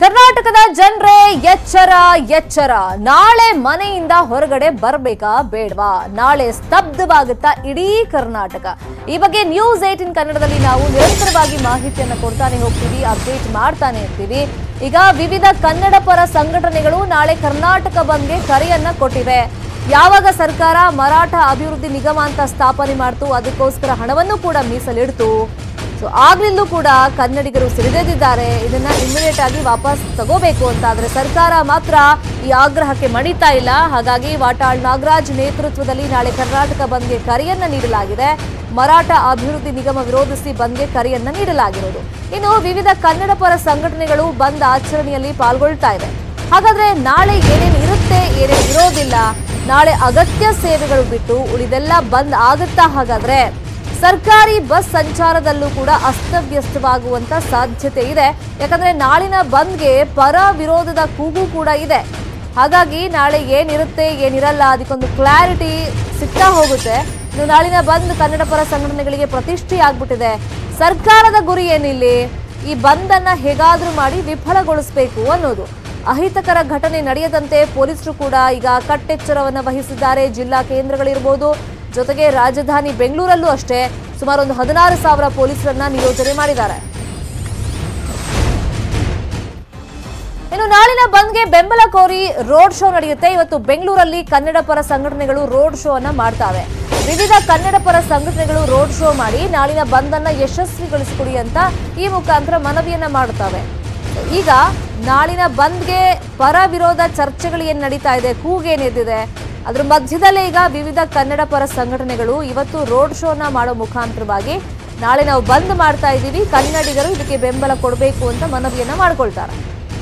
ಕರ್ನಾಟಕದ ಜನರೇ ಎಚ್ಚರ ಎಚ್ಚರ. ನಾಳೆ ಮನೆಯಿಂದ ಹೊರಗಡೆ ಬರಬೇಕಾ ಬೇಡವಾ? ನಾಳೆ ಸ್ತಬ್ಧವಾಗುತ್ತಾ ಇಡೀ ಕರ್ನಾಟಕ? ಈ ಬಗ್ಗೆ ನ್ಯೂಸ್ 18 ಕನ್ನಡದಲ್ಲಿ ನಾವು ನಿರಂತರವಾಗಿ ಮಾಹಿತಿಯನ್ನು ಕೊಡ್ತಾನೆ ಹೋಗ್ತೀವಿ, ಅಪ್ಡೇಟ್ ಮಾಡ್ತಾನೆ ಇರ್ತೀವಿ. ಈಗ ವಿವಿಧ ಕನ್ನಡ ಪರ ಸಂಘಟನೆಗಳು ನಾಳೆ ಕರ್ನಾಟಕ ಬಂದ್ಗೆ ಕರೆಯನ್ನ ಕೊಟ್ಟಿವೆ. ಯಾವಾಗ ಸರ್ಕಾರ ಮರಾಠ ಅಭಿವೃದ್ಧಿ ನಿಗಮ ಅಂತ ಸ್ಥಾಪನೆ ಮಾಡ್ತು, ಅದಕ್ಕೋಸ್ಕರ ಹಣವನ್ನು ಕೂಡ ಮೀಸಲಿಡ್ತು. ಆಗ್ಲಿಂದಲೂ ಕೂಡ ಕನ್ನಡಿಗರು ಸಿಡಿದೆದ್ದಿದ್ದಾರೆ. ಇದನ್ನ ಇಮಿಡಿಯೇಟ್ ಆಗಿ ವಾಪಸ್ ತಗೋಬೇಕು ಅಂತ. ಆದ್ರೆ ಸರ್ಕಾರ ಮಾತ್ರ ಈ ಆಗ್ರಹಕ್ಕೆ ಮಣಿತಾ ಇಲ್ಲ. ಹಾಗಾಗಿ ವಾಟಾಳ್ ನಾಗರಾಜ್ ನೇತೃತ್ವದಲ್ಲಿ ನಾಳೆ ಕರ್ನಾಟಕ ಬಂದ್ಗೆ ಕರೆಯನ್ನ ನೀಡಲಾಗಿದೆ. ಮರಾಠ ಅಭಿವೃದ್ಧಿ ನಿಗಮ ವಿರೋಧಿಸಿ ಬಂದ್ಗೆ ಕರೆಯನ್ನ ನೀಡಲಾಗಿರೋದು. ಇನ್ನು ವಿವಿಧ ಕನ್ನಡ ಪರ ಸಂಘಟನೆಗಳು ಬಂದ್ ಆಚರಣೆಯಲ್ಲಿ ಪಾಲ್ಗೊಳ್ತಾ ಇವೆ. ಹಾಗಾದ್ರೆ ನಾಳೆ ಏನೇನು ಇರುತ್ತೆ, ಏನೇನು ಇರೋದಿಲ್ಲ, ನಾಳೆ ಅಗತ್ಯ ಸೇವೆಗಳು ಬಿಟ್ಟು ಉಳಿದೆಲ್ಲ ಬಂದ್ ಆಗುತ್ತಾ? ಹಾಗಾದ್ರೆ ಸರ್ಕಾರಿ ಬಸ್ ಸಂಚಾರದಲ್ಲೂ ಕೂಡ ಅಸ್ತವ್ಯಸ್ತವಾಗುವಂತ ಸಾಧ್ಯತೆ ಇದೆ. ಯಾಕಂದ್ರೆ ನಾಳಿನ ಬಂದ್ಗೆ ಪರ ವಿರೋಧದ ಕೂಗು ಕೂಡ ಇದೆ. ಹಾಗಾಗಿ ನಾಳೆ ಏನಿರುತ್ತೆ ಏನಿರಲ್ಲ ಅದಕ್ಕೊಂದು ಕ್ಲಾರಿಟಿ ಸಿಗ್ತಾ ಹೋಗುತ್ತೆ. ಇನ್ನು ನಾಳಿನ ಬಂದ್ ಕನ್ನಡ ಪರ ಸಂಘಟನೆಗಳಿಗೆ ಪ್ರತಿಷ್ಠೆ ಆಗ್ಬಿಟ್ಟಿದೆ. ಸರ್ಕಾರದ ಗುರಿ ಏನಿಲ್ಲಿ? ಈ ಬಂದನ್ನ ಹೇಗಾದ್ರೂ ಮಾಡಿ ವಿಫಲಗೊಳಿಸಬೇಕು ಅನ್ನೋದು. ಅಹಿತಕರ ಘಟನೆ ನಡೆಯದಂತೆ ಪೊಲೀಸರು ಕೂಡ ಈಗ ಕಟ್ಟೆಚ್ಚರವನ್ನ ವಹಿಸಿದ್ದಾರೆ. ಜಿಲ್ಲಾ ಕೇಂದ್ರಗಳಿರ್ಬೋದು, ಜೊತೆಗೆ ರಾಜಧಾನಿ ಬೆಂಗಳೂರಲ್ಲೂ ಅಷ್ಟೇ ಸುಮಾರು 16,000 ಪೊಲೀಸರನ್ನ ನಿಯೋಜನೆ ಮಾಡಿದ್ದಾರೆ. ಇನ್ನು ನಾಳಿನ ಬಂದ್ಗೆ ಬೆಂಬಲ ಕೋರಿ ರೋಡ್ ಶೋ ನಡೆಯುತ್ತೆ. ಇವತ್ತು ಬೆಂಗಳೂರಲ್ಲಿ ಕನ್ನಡ ಪರ ಸಂಘಟನೆಗಳು ರೋಡ್ ಶೋ ಅನ್ನ ಮಾಡ್ತಾವೆ. ವಿವಿಧ ಕನ್ನಡ ಪರ ಸಂಘಟನೆಗಳು ರೋಡ್ ಶೋ ಮಾಡಿ ನಾಳಿನ ಬಂದ್ ಅನ್ನ ಯಶಸ್ವಿಗೊಳಿಸಿಕೊಡಿ ಅಂತ ಈ ಮುಖಾಂತರ ಮನವಿಯನ್ನ ಮಾಡುತ್ತವೆ. ಈಗ ನಾಳಿನ ಬಂದ್ಗೆ ಪರ ವಿರೋಧ ಚರ್ಚೆಗಳು ಏನ್ ನಡೀತಾ ಇದೆ, ಕೂಗೇನೆದ್ದಿದೆ, ಅದ್ರ ಮಧ್ಯದಲ್ಲೇ ಈಗ ವಿವಿಧ ಕನ್ನಡ ಪರ ಸಂಘಟನೆಗಳು ಇವತ್ತು ರೋಡ್ ಶೋನ ಮಾಡೋ ಮುಖಾಂತರವಾಗಿ ನಾಳೆ ನಾವು ಬಂದ್ ಮಾಡ್ತಾ ಇದ್ದೀವಿ, ಕನ್ನಡಿಗರು ಇದಕ್ಕೆ ಬೆಂಬಲ ಕೊಡಬೇಕು ಅಂತ ಮನವಿಯನ್ನ ಮಾಡ್ಕೊಳ್ತಾರೆ.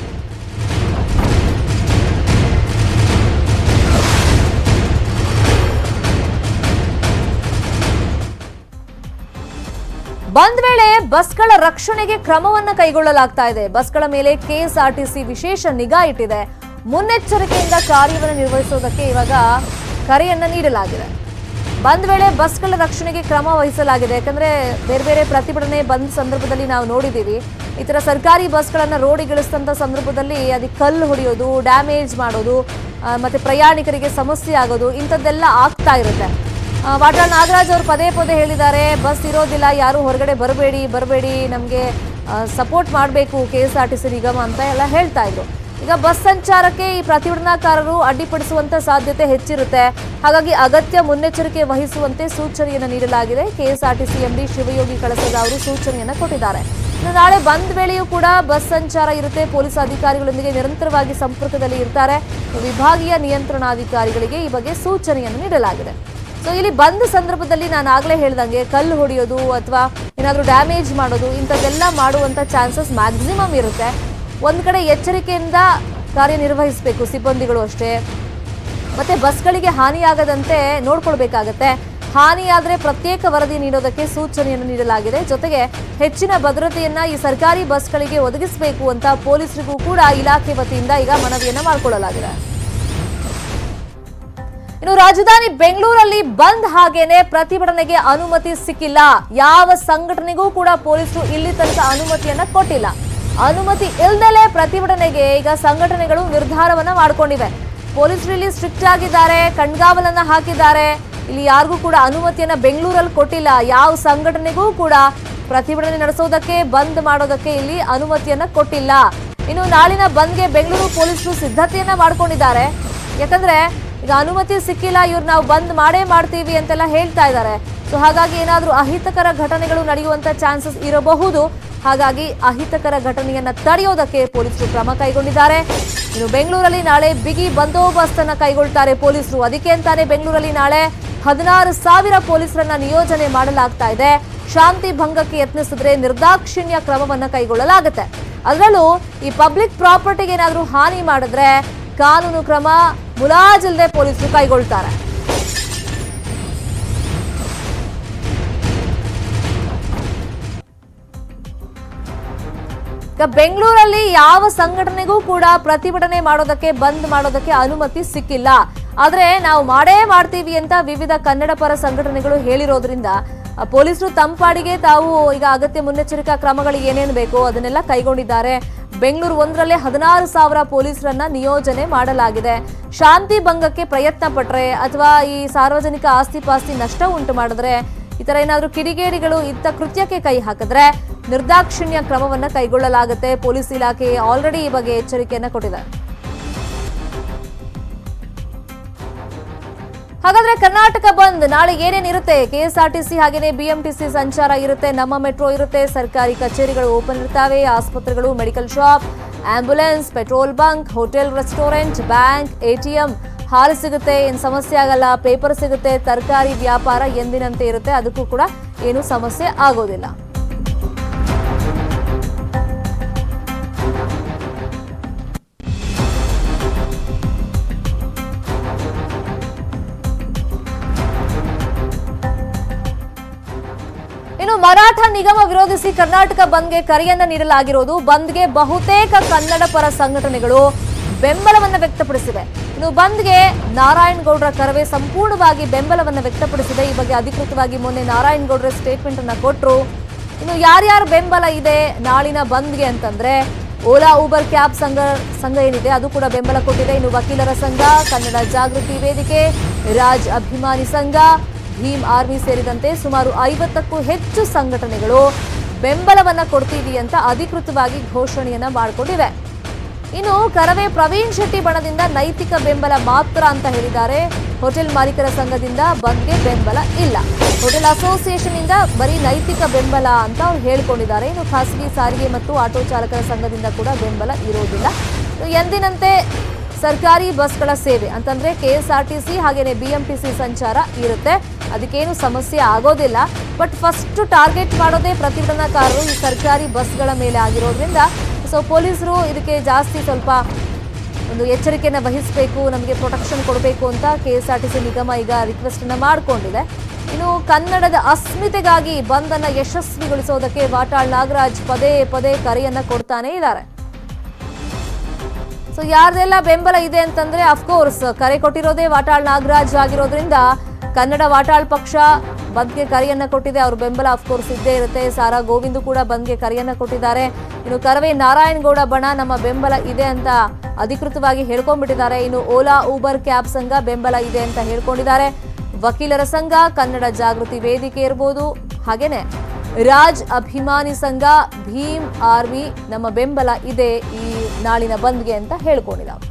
ಬಂದ್ ವೇಳೆ ಬಸ್ಗಳ ರಕ್ಷಣೆಗೆ ಕ್ರಮವನ್ನ ಕೈಗೊಳ್ಳಲಾಗ್ತಾ ಇದೆ. ಬಸ್ಗಳ ಮೇಲೆ ಕೆಎಸ್ಆರ್ಟಿಸಿ ವಿಶೇಷ ನಿಗಾ ಇಟ್ಟಿದೆ. ಮುನ್ನೆಚ್ಚರಿಕೆಯಿಂದ ಕಾರ್ಯವನ್ನು ನಿರ್ವಹಿಸುವುದಕ್ಕೆ ಇವಾಗ ಕರೆಯನ್ನ ನೀಡಲಾಗಿದೆ. ಬಂದ್ ವೇಳೆ ಬಸ್ಗಳ ರಕ್ಷಣೆಗೆ ಕ್ರಮ ವಹಿಸಲಾಗಿದೆ. ಯಾಕಂದ್ರೆ ಬೇರೆ ಬೇರೆ ಪ್ರತಿಭಟನೆ ಬಂದ್ ಸಂದರ್ಭದಲ್ಲಿ ನಾವು ನೋಡಿದ್ದೀವಿ, ಈ ತರ ಸರ್ಕಾರಿ ಬಸ್ಗಳನ್ನ ರೋಡಿಗಿಳಿಸಿದಂತ ಸಂದರ್ಭದಲ್ಲಿ ಅದಕ್ಕೆ ಕಲ್ಲು ಹೊಡೆಯೋದು, ಡ್ಯಾಮೇಜ್ ಮಾಡೋದು, ಮತ್ತೆ ಪ್ರಯಾಣಿಕರಿಗೆ ಸಮಸ್ಯೆ ಆಗೋದು, ಇಂಥದ್ದೆಲ್ಲ ಆಗ್ತಾ ಇರುತ್ತೆ. ವಾಟಾಳ್ ನಾಗರಾಜ್ ಅವರು ಪದೇ ಪದೇ ಹೇಳಿದ್ದಾರೆ, ಬಸ್ ಇರೋದಿಲ್ಲ, ಯಾರು ಹೊರಗಡೆ ಬರಬೇಡಿ, ನಮಗೆ ಸಪೋರ್ಟ್ ಮಾಡಬೇಕು ಕೆಎಸ್ಆರ್ಟಿಸಿ ನಿಗಮ ಅಂತ ಎಲ್ಲ ಹೇಳ್ತಾ ಇದ್ರು. ಈಗ ಬಸ್ ಸಂಚಾರಕ್ಕೆ ಈ ಪ್ರತಿಭಟನಾಕಾರರು ಅಡ್ಡಿಪಡಿಸುವಂತ ಸಾಧ್ಯತೆ ಹೆಚ್ಚಿರುತ್ತೆ. ಹಾಗಾಗಿ ಅಗತ್ಯ ಮುನ್ನೆಚ್ಚರಿಕೆ ವಹಿಸುವಂತೆ ಸೂಚನೆಯನ್ನು ನೀಡಲಾಗಿದೆ. ಕೆಎಸ್ಆರ್ಟಿಸಿ ಎಂಡಿ ಶಿವಯೋಗಿ ಕಳಸದ ಅವರು ಸೂಚನೆಯನ್ನು ಕೊಟ್ಟಿದ್ದಾರೆ. ಇನ್ನು ನಾಳೆ ಬಂದ್ ವೇಳೆಯೂ ಕೂಡ ಬಸ್ ಸಂಚಾರ ಇರುತ್ತೆ. ಪೊಲೀಸ್ ಅಧಿಕಾರಿಗಳೊಂದಿಗೆ ನಿರಂತರವಾಗಿ ಸಂಪರ್ಕದಲ್ಲಿ ಇರ್ತಾರೆ. ವಿಭಾಗೀಯ ನಿಯಂತ್ರಣಾಧಿಕಾರಿಗಳಿಗೆ ಈ ಬಗ್ಗೆ ಸೂಚನೆಯನ್ನು ನೀಡಲಾಗಿದೆ. ಸೊ ಇಲ್ಲಿ ಬಂದ್ ಸಂದರ್ಭದಲ್ಲಿ ನಾನು ಆಗ್ಲೇ ಹೇಳ್ದಂಗೆ ಕಲ್ಲು ಹೊಡೆಯೋದು ಅಥವಾ ಏನಾದರೂ ಡ್ಯಾಮೇಜ್ ಮಾಡೋದು ಇಂಥದ್ದೆಲ್ಲ ಮಾಡುವಂತ ಚಾನ್ಸಸ್ ಮ್ಯಾಕ್ಸಿಮಮ್ ಇರುತ್ತೆ. ಒಂದ್ ಕಡೆ ಎಚ್ಚರಿಕೆಯಿಂದ ಕಾರ್ಯನಿರ್ವಹಿಸಬೇಕು ಸಿಬ್ಬಂದಿಗಳು ಅಷ್ಟೇ. ಮತ್ತೆ ಬಸ್ಗಳಿಗೆ ಹಾನಿಯಾಗದಂತೆ ನೋಡ್ಕೊಳ್ಬೇಕಾಗತ್ತೆ. ಹಾನಿಯಾದ್ರೆ ಪ್ರತ್ಯೇಕ ವರದಿ ನೀಡೋದಕ್ಕೆ ಸೂಚನೆಯನ್ನು ನೀಡಲಾಗಿದೆ. ಜೊತೆಗೆ ಹೆಚ್ಚಿನ ಭದ್ರತೆಯನ್ನ ಈ ಸರ್ಕಾರಿ ಬಸ್ಗಳಿಗೆ ಒದಗಿಸಬೇಕು ಅಂತ ಪೊಲೀಸರಿಗೂ ಕೂಡ ಇಲಾಖೆ ವತಿಯಿಂದ ಈಗ ಮನವಿಯನ್ನ ಮಾಡಿಕೊಳ್ಳಲಾಗಿದೆ. ಇನ್ನು ರಾಜಧಾನಿ ಬೆಂಗಳೂರಲ್ಲಿ ಬಂದ್ ಹಾಗೇನೆ ಪ್ರತಿಭಟನೆಗೆ ಅನುಮತಿ ಸಿಕ್ಕಿಲ್ಲ. ಯಾವ ಸಂಘಟನೆಗೂ ಕೂಡ ಪೊಲೀಸರು ಇಲ್ಲಿ ತನಕ ಅನುಮತಿಯನ್ನ ಕೊಟ್ಟಿಲ್ಲ. ಅನುಮತಿ ಇಲ್ದಲೇ ಪ್ರತಿಭಟನೆಗೆ ಈಗ ಸಂಘಟನೆಗಳು ನಿರ್ಧಾರವನ್ನ ಮಾಡಿಕೊಂಡಿವೆ. ಪೊಲೀಸರು ಇಲ್ಲಿ ಸ್ಟ್ರಿಕ್ಟ್ ಆಗಿದ್ದಾರೆ, ಕಣ್ಗಾವಲನ್ನ ಹಾಕಿದ್ದಾರೆ. ಇಲ್ಲಿ ಯಾರಿಗೂ ಕೂಡ ಅನುಮತಿಯನ್ನ ಬೆಂಗಳೂರಲ್ಲಿ ಕೊಟ್ಟಿಲ್ಲ. ಯಾವ ಸಂಘಟನೆಗೂ ಕೂಡ ಪ್ರತಿಭಟನೆ ನಡೆಸೋದಕ್ಕೆ, ಬಂದ್ ಮಾಡೋದಕ್ಕೆ ಇಲ್ಲಿ ಅನುಮತಿಯನ್ನ ಕೊಟ್ಟಿಲ್ಲ. ಇನ್ನು ನಾಳಿನ ಬಂದ್ಗೆ ಬೆಂಗಳೂರು ಪೊಲೀಸರು ಸಿದ್ಧತೆಯನ್ನ ಮಾಡ್ಕೊಂಡಿದ್ದಾರೆ. ಯಾಕಂದ್ರೆ ಈಗ ಅನುಮತಿ ಸಿಕ್ಕಿಲ್ಲ, ಇವ್ರು ನಾವು ಬಂದ್ ಮಾಡೇ ಮಾಡ್ತೀವಿ ಅಂತೆಲ್ಲ ಹೇಳ್ತಾ ಇದ್ದಾರೆ. ಸೊ ಹಾಗಾಗಿ ಏನಾದ್ರೂ ಅಹಿತಕರ ಘಟನೆಗಳು ನಡೆಯುವಂತ ಚಾನ್ಸಸ್ ಇರಬಹುದು. ಹಾಗಾಗಿ ಅಹಿತಕರ ಘಟನೆಯನ್ನ ತಡೆಯೋದಕ್ಕೆ ಪೊಲೀಸರು ಕ್ರಮ ಕೈಗೊಂಡಿದ್ದಾರೆ. ಇನ್ನು ಬೆಂಗಳೂರಲ್ಲಿ ನಾಳೆ ಬಿಗಿ ಬಂದೋಬಸ್ತ್ ಅನ್ನ ಕೈಗೊಳ್ತಾರೆ ಪೊಲೀಸರು. ಅದಕ್ಕೆ ಅಂತಾನೆ ಬೆಂಗಳೂರಲ್ಲಿ ನಾಳೆ 16,000 ಪೊಲೀಸರನ್ನ ನಿಯೋಜನೆ ಮಾಡಲಾಗ್ತಾ ಇದೆ. ಶಾಂತಿ ಭಂಗಕ್ಕೆ ಯತ್ನಿಸಿದ್ರೆ ನಿರ್ದಾಕ್ಷಿಣ್ಯ ಕ್ರಮವನ್ನ ಕೈಗೊಳ್ಳಲಾಗುತ್ತೆ. ಅದರಲ್ಲೂ ಈ ಪಬ್ಲಿಕ್ ಪ್ರಾಪರ್ಟಿಗೆ ಏನಾದ್ರೂ ಹಾನಿ ಮಾಡಿದ್ರೆ ಕಾನೂನು ಕ್ರಮ ಮುಲಾಜಿಲ್ಲದೆ ಪೊಲೀಸರು ಕೈಗೊಳ್ತಾರೆ. ಬೆಂಗಳೂರಲ್ಲಿ ಯಾವ ಸಂಘಟನೆಗೂ ಕೂಡ ಪ್ರತಿಭಟನೆ ಮಾಡೋದಕ್ಕೆ, ಬಂದ್ ಮಾಡೋದಕ್ಕೆ ಅನುಮತಿ ಸಿಕ್ಕಿಲ್ಲ. ಆದ್ರೆ ನಾವು ಮಾಡೇ ಮಾಡ್ತೀವಿ ಅಂತ ವಿವಿಧ ಕನ್ನಡ ಪರ ಸಂಘಟನೆಗಳು ಹೇಳಿರೋದ್ರಿಂದ ಪೊಲೀಸರು ತಂಪಾಡಿಗೆ ತಾವು ಈಗ ಅಗತ್ಯ ಮುನ್ನೆಚ್ಚರಿಕಾ ಕ್ರಮಗಳು ಏನೇನು ಬೇಕೋ ಅದನ್ನೆಲ್ಲ ಕೈಗೊಂಡಿದ್ದಾರೆ. ಬೆಂಗಳೂರು 1ರಲ್ಲೇ 16,000 ಪೊಲೀಸರನ್ನ ನಿಯೋಜನೆ ಮಾಡಲಾಗಿದೆ. ಶಾಂತಿ ಭಂಗಕ್ಕೆ ಪ್ರಯತ್ನ ಪಟ್ರೆ ಅಥವಾ ಈ ಸಾರ್ವಜನಿಕ ಆಸ್ತಿ ಪಾಸ್ತಿ ನಷ್ಟ ಉಂಟು ಮಾಡಿದ್ರೆ, ಈ ತರ ಏನಾದರೂ ಕಿಡಿಗೇಡಿಗಳು ಇತ್ತ ಕೃತ್ಯಕ್ಕೆ ಕೈ ಹಾಕಿದ್ರೆ ನಿರ್ದಾಕ್ಷಿಣ್ಯ ಕ್ರಮವನ್ನ ಕೈಗೊಳ್ಳಲಾಗುತ್ತೆ. ಪೊಲೀಸ್ ಇಲಾಖೆ ಆಲ್ರೆಡಿ ಈ ಬಗ್ಗೆ ಎಚ್ಚರಿಕೆಯನ್ನ ಕೊಟ್ಟಿದೆ. ಹಾಗಾದ್ರೆ ಕರ್ನಾಟಕ ಬಂದ್ ನಾಳೆ ಏನೇನಿರುತ್ತೆ? ಕೆಎಸ್ಆರ್ಟಿಸಿ ಹಾಗೇನೆ ಬಿಎಂಟಿಸಿ ಸಂಚಾರ ಇರುತ್ತೆ, ನಮ್ಮ ಮೆಟ್ರೋ ಇರುತ್ತೆ, ಸರ್ಕಾರಿ ಕಚೇರಿಗಳು ಓಪನ್ ಇರ್ತವೆ, ಆಸ್ಪತ್ರೆಗಳು, medical shop, ambulance, petrol bunk, hotel, restaurant, bank, ATM, ಹಾಲು ಸಿಗುತ್ತೆ, ಏನು ಸಮಸ್ಯೆ ಆಗಲ್ಲ. ಪೇಪರ್ ಸಿಗುತ್ತೆ, ತರಕಾರಿ ವ್ಯಾಪಾರ ಎಂದಿನಂತೆ ಇರುತ್ತೆ, ಅದಕ್ಕೂ ಕೂಡ ಏನು ಸಮಸ್ಯೆ ಆಗೋದಿಲ್ಲ. ಇನ್ನು ಮರಾಠ ನಿಗಮ ವಿರೋಧಿಸಿ ಕರ್ನಾಟಕ ಬಂದ್ಗೆ ಕರೆಯನ್ನ ನೀಡಲಾಗಿರೋದು. ಬಂದ್ಗೆ ಬಹುತೇಕ ಕನ್ನಡ ಪರ ಸಂಘಟನೆಗಳು ಬೆಂಬಲವನ್ನ ವ್ಯಕ್ತಪಡಿಸಿವೆ. ಇನ್ನು ಬಂದ್ಗೆ ನಾರಾಯಣಗೌಡರ ಕರವೇ ಸಂಪೂರ್ಣವಾಗಿ ಬೆಂಬಲವನ್ನ ವ್ಯಕ್ತಪಡಿಸಿದೆ. ಈ ಬಗ್ಗೆ ಅಧಿಕೃತವಾಗಿ ಮೊನ್ನೆ ನಾರಾಯಣಗೌಡರ ಸ್ಟೇಟ್ಮೆಂಟ್ ಅನ್ನ ಕೊಟ್ಟರು. ಇನ್ನು ಯಾರ್ಯಾರ ಬೆಂಬಲ ಇದೆ ನಾಳಿನ ಬಂದ್ಗೆ ಅಂತಂದ್ರೆ, ಓಲಾ ಊಬರ್ ಕ್ಯಾಬ್ ಸಂಘ ಏನಿದೆ ಅದು ಕೂಡ ಬೆಂಬಲ ಕೊಟ್ಟಿದೆ. ಇನ್ನು ವಕೀಲರ ಸಂಘ, ಕನ್ನಡ ಜಾಗೃತಿ ವೇದಿಕೆ, ರಾಜ್ ಅಭಿಮಾನಿ ಸಂಘ, ಭೀಮ್ ಆರ್ಮಿ ಸೇರಿದಂತೆ ಸುಮಾರು 50ಕ್ಕೂ ಹೆಚ್ಚು ಸಂಘಟನೆಗಳು ಬೆಂಬಲವನ್ನ ಕೊಡ್ತೀವಿ ಅಂತ ಅಧಿಕೃತವಾಗಿ ಘೋಷಣೆಯನ್ನ ಮಾಡಿಕೊಂಡಿವೆ. ಇನ್ನು ಕರವೇ ಪ್ರವೀಣ್ ಶೆಟ್ಟಿ ಬಣದಿಂದ ನೈತಿಕ ಬೆಂಬಲ ಮಾತ್ರ ಅಂತ ಹೇಳಿದ್ದಾರೆ. ಹೋಟೆಲ್ ಮಾಲೀಕರ ಸಂಘದಿಂದ ಬಂದ್ಗೆ ಬೆಂಬಲ ಇಲ್ಲ. ಹೋಟೆಲ್ ಅಸೋಸಿಯೇಷನ್ ಇಂದ ಬರೀ ನೈತಿಕ ಬೆಂಬಲ ಅಂತ ಅವ್ರು ಹೇಳ್ಕೊಂಡಿದ್ದಾರೆ. ಇನ್ನು ಖಾಸಗಿ ಸಾರಿಗೆ ಮತ್ತು ಆಟೋ ಚಾಲಕರ ಸಂಘದಿಂದ ಕೂಡ ಬೆಂಬಲ ಇರೋದಿಲ್ಲ. ಎಂದಿನಂತೆ ಸರ್ಕಾರಿ ಬಸ್ಗಳ ಸೇವೆ ಅಂತಂದ್ರೆ ಕೆಎಸ್ಆರ್ಟಿಸಿ ಹಾಗೇನೆ ಬಿಎಂಟಿಸಿ ಸಂಚಾರ ಇರುತ್ತೆ, ಅದಕ್ಕೇನು ಸಮಸ್ಯೆ ಆಗೋದಿಲ್ಲ. ಬಟ್ ಫಸ್ಟ್ ಟಾರ್ಗೆಟ್ ಮಾಡೋದೇ ಪ್ರತಿಭಟನಾಕಾರರು ಈ ಸರ್ಕಾರಿ ಬಸ್ಗಳ ಮೇಲೆ ಆಗಿರೋದ್ರಿಂದ ಸೊ ಪೊಲೀಸರು ಇದಕ್ಕೆ ಜಾಸ್ತಿ ಸ್ವಲ್ಪ ಒಂದು ಎಚ್ಚರಿಕೆಯನ್ನು ವಹಿಸಬೇಕು, ನಮಗೆ ಪ್ರೊಟೆಕ್ಷನ್ ಕೊಡಬೇಕು ಅಂತ ಕೆಎಸ್ಆರ್ಟಿಸಿ ನಿಗಮ ಈಗ ರಿಕ್ವೆಸ್ಟ್ ಅನ್ನ ಮಾಡಿಕೊಂಡಿದೆ. ಇನ್ನು ಕನ್ನಡದ ಅಸ್ಮಿತೆಗಾಗಿ ಬಂದ್ ಅನ್ನ ಯಶಸ್ವಿಗೊಳಿಸೋದಕ್ಕೆ ವಾಟಾಳ್ ನಾಗರಾಜ್ ಪದೇ ಪದೇ ಕರೆಯನ್ನ ಕೊಡ್ತಾನೆ ಇದ್ದಾರೆ. ಸೊ ಯಾರ್ದೆಲ್ಲ ಬೆಂಬಲ ಇದೆ ಅಂತಂದ್ರೆ ಅಫ್ಕೋರ್ಸ್ ಕರೆ ಕೊಟ್ಟಿರೋದೇ ವಾಟಾಳ್ ನಾಗರಾಜ್ ಆಗಿರೋದ್ರಿಂದ ಕನ್ನಡ ವಾಟಾಳ್ ಪಕ್ಷ ಬಂದ್ಗೆ ಕರೆಯನ್ನ ಕೊಟ್ಟಿದೆ. ಅವ್ರ ಬೆಂಬಲ ಅಫ್ಕೋರ್ಸ್ ಇದ್ದೇ ಇರುತ್ತೆ. ಸಾರಾ ಗೋವಿಂದ್ ಕೂಡ ಬಂದ್ಗೆ ಕರೆಯನ್ನ ಕೊಟ್ಟಿದ್ದಾರೆ. ಇನ್ನು ಕರವೇ ನಾರಾಯಣಗೌಡ ಬಣ ನಮ್ಮ ಬೆಂಬಲ ಇದೆ ಅಂತ ಅಧಿಕೃತವಾಗಿ ಹೇಳ್ಕೊಂಡ್ಬಿಟ್ಟಿದ್ದಾರೆ. ಇನ್ನು ಓಲಾ ಊಬರ್ ಕ್ಯಾಬ್ ಸಂಘ ಬೆಂಬಲ ಇದೆ ಅಂತ ಹೇಳ್ಕೊಂಡಿದ್ದಾರೆ. ವಕೀಲರ ಸಂಘ, ಕನ್ನಡ ಜಾಗೃತಿ ವೇದಿಕೆ ಇರ್ಬೋದು, ಹಾಗೇನೆ ರಾಜ್ ಅಭಿಮಾನಿ ಸಂಘ, ಭೀಮ್ ಆರ್ಮಿ ನಮ್ಮ ಬೆಂಬಲ ಇದೆ ಈ ನಾಳಿನ ಬಂದ್ಗೆ ಅಂತ ಹೇಳ್ಕೊಂಡಿದ್ದಾರೆ.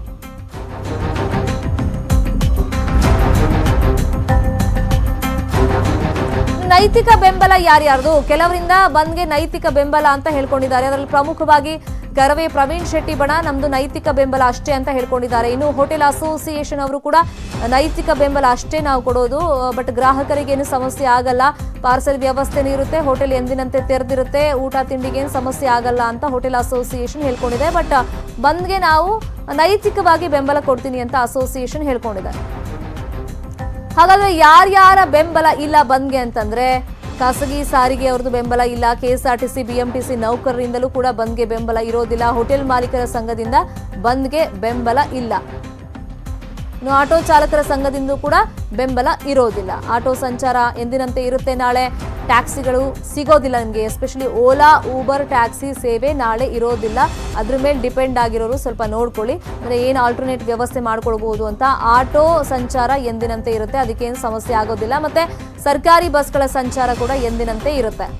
ನೈತಿಕ ಬೆಂಬಲ ಯಾರ್ಯಾರ್ದು? ಕೆಲವರಿಂದ ಬಂದ್ಗೆ ನೈತಿಕ ಬೆಂಬಲ ಅಂತ ಹೇಳ್ಕೊಂಡಿದ್ದಾರೆ. ಅದರಲ್ಲಿ ಪ್ರಮುಖವಾಗಿ ಕರವೇ ಪ್ರವೀಣ್ ಶೆಟ್ಟಿ ಬಣ ನಮ್ದು ನೈತಿಕ ಬೆಂಬಲ ಅಷ್ಟೇ ಅಂತ ಹೇಳ್ಕೊಂಡಿದ್ದಾರೆ. ಇನ್ನು ಹೋಟೆಲ್ ಅಸೋಸಿಯೇಷನ್ ಅವರು ಕೂಡ ನೈತಿಕ ಬೆಂಬಲ ಅಷ್ಟೇ ನಾವು ಕೊಡೋದು, ಬಟ್ ಗ್ರಾಹಕರಿಗೆ ಏನು ಸಮಸ್ಯೆ ಆಗಲ್ಲ, ಪಾರ್ಸೆಲ್ ವ್ಯವಸ್ಥೆನೂ ಇರುತ್ತೆ, ಹೋಟೆಲ್ ಎಂದಿನಂತೆ ತೆರೆದಿರುತ್ತೆ, ಊಟ ತಿಂಡಿಗೆ ಏನು ಸಮಸ್ಯೆ ಆಗಲ್ಲ ಅಂತ ಹೋಟೆಲ್ ಅಸೋಸಿಯೇಷನ್ ಹೇಳ್ಕೊಂಡಿದೆ. ಬಟ್ ಬಂದ್ಗೆ ನಾವು ನೈತಿಕವಾಗಿ ಬೆಂಬಲ ಕೊಡ್ತೀನಿ ಅಂತ ಅಸೋಸಿಯೇಷನ್ ಹೇಳ್ಕೊಂಡಿದೆ. ಹಾಗಾದ್ರೆ ಯಾರ್ಯಾರ ಬೆಂಬಲ ಇಲ್ಲ ಬಂದ್ಗೆ ಅಂತಂದ್ರೆ, ಖಾಸಗಿ ಸಾರಿಗೆ ಅವ್ರದ್ದು ಬೆಂಬಲ ಇಲ್ಲ, ಕೆಎಸ್ಆರ್ಟಿಸಿ ಬಿಎಂಟಿಸಿ ನೌಕರರಿಂದಲೂ ಕೂಡ ಬಂದ್ಗೆ ಬೆಂಬಲ ಇರೋದಿಲ್ಲ, ಹೋಟೆಲ್ ಮಾಲೀಕರ ಸಂಘದಿಂದ ಬಂದ್ಗೆ ಬೆಂಬಲ ಇಲ್ಲ, ಇನ್ನು ಆಟೋ ಚಾಲಕರ ಸಂಘದಿಂದ ಕೂಡ ಬೆಂಬಲ ಇರೋದಿಲ್ಲ. ಆಟೋ ಸಂಚಾರ ಎಂದಿನಂತೆ ಇರುತ್ತೆ ನಾಳೆ. ಟ್ಯಾಕ್ಸಿಗಳು ಸಿಗೋದಿಲ್ಲ ನಿಮಗೆ, ಎಸ್ಪೆಷಲಿ ಓಲಾ ಊಬರ್ ಟ್ಯಾಕ್ಸಿ ಸೇವೆ ನಾಳೆ ಇರೋದಿಲ್ಲ. ಅದ್ರ ಮೇಲೆ ಡಿಪೆಂಡ್ ಆಗಿರೋರು ಸ್ವಲ್ಪ ನೋಡ್ಕೊಳ್ಳಿ, ಅಂದರೆ ಏನು ಆಲ್ಟರ್ನೇಟ್ ವ್ಯವಸ್ಥೆ ಮಾಡ್ಕೊಳ್ಬಹುದು ಅಂತ. ಆಟೋ ಸಂಚಾರ ಎಂದಿನಂತೆ ಇರುತ್ತೆ, ಅದಕ್ಕೇನು ಸಮಸ್ಯೆ ಆಗೋದಿಲ್ಲ. ಮತ್ತೆ ಸರ್ಕಾರಿ ಬಸ್ಗಳ ಸಂಚಾರ ಕೂಡ ಎಂದಿನಂತೆ ಇರುತ್ತೆ.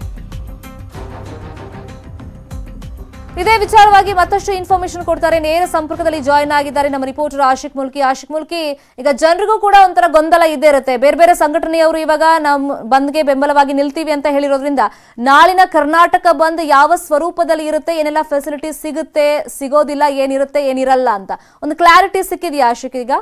ಇದೇ ವಿಚಾರವಾಗಿ ಮತ್ತಷ್ಟು ಇನ್ಫಾರ್ಮೇಶನ್ ಕೊಡ್ತಾರೆ. ನೇರ ಸಂಪರ್ಕದಲ್ಲಿ ಜಾಯಿನ್ ಆಗಿದ್ದಾರೆ ನಮ್ಮ ರಿಪೋರ್ಟರ್ ಆಶಿಕ್ ಮುಲ್ಕಿ. ಈಗ ಜನರಿಗೂ ಕೂಡ ಒಂಥರ ಗೊಂದಲ ಇದ್ದೇ ಇರುತ್ತೆ. ಬೇರೆ ಬೇರೆ ಸಂಘಟನೆಯವರು ಇವಾಗ ನಮ್ಮ ಬಂದ್ಗೆ ಬೆಂಬಲವಾಗಿ ನಿಲ್ತೀವಿ ಅಂತ ಹೇಳಿರೋದ್ರಿಂದ ನಾಳಿನ ಕರ್ನಾಟಕ ಬಂದ್ ಯಾವ ಸ್ವರೂಪದಲ್ಲಿ ಇರುತ್ತೆ, ಏನೆಲ್ಲ ಫೆಸಿಲಿಟೀಸ್ ಸಿಗುತ್ತೆ, ಸಿಗೋದಿಲ್ಲ, ಏನಿರುತ್ತೆ ಏನಿರಲ್ಲ ಅಂತ ಒಂದು ಕ್ಲಾರಿಟಿ ಸಿಕ್ಕಿದೆಯಾ ಆಶಿಕ್? ಈಗ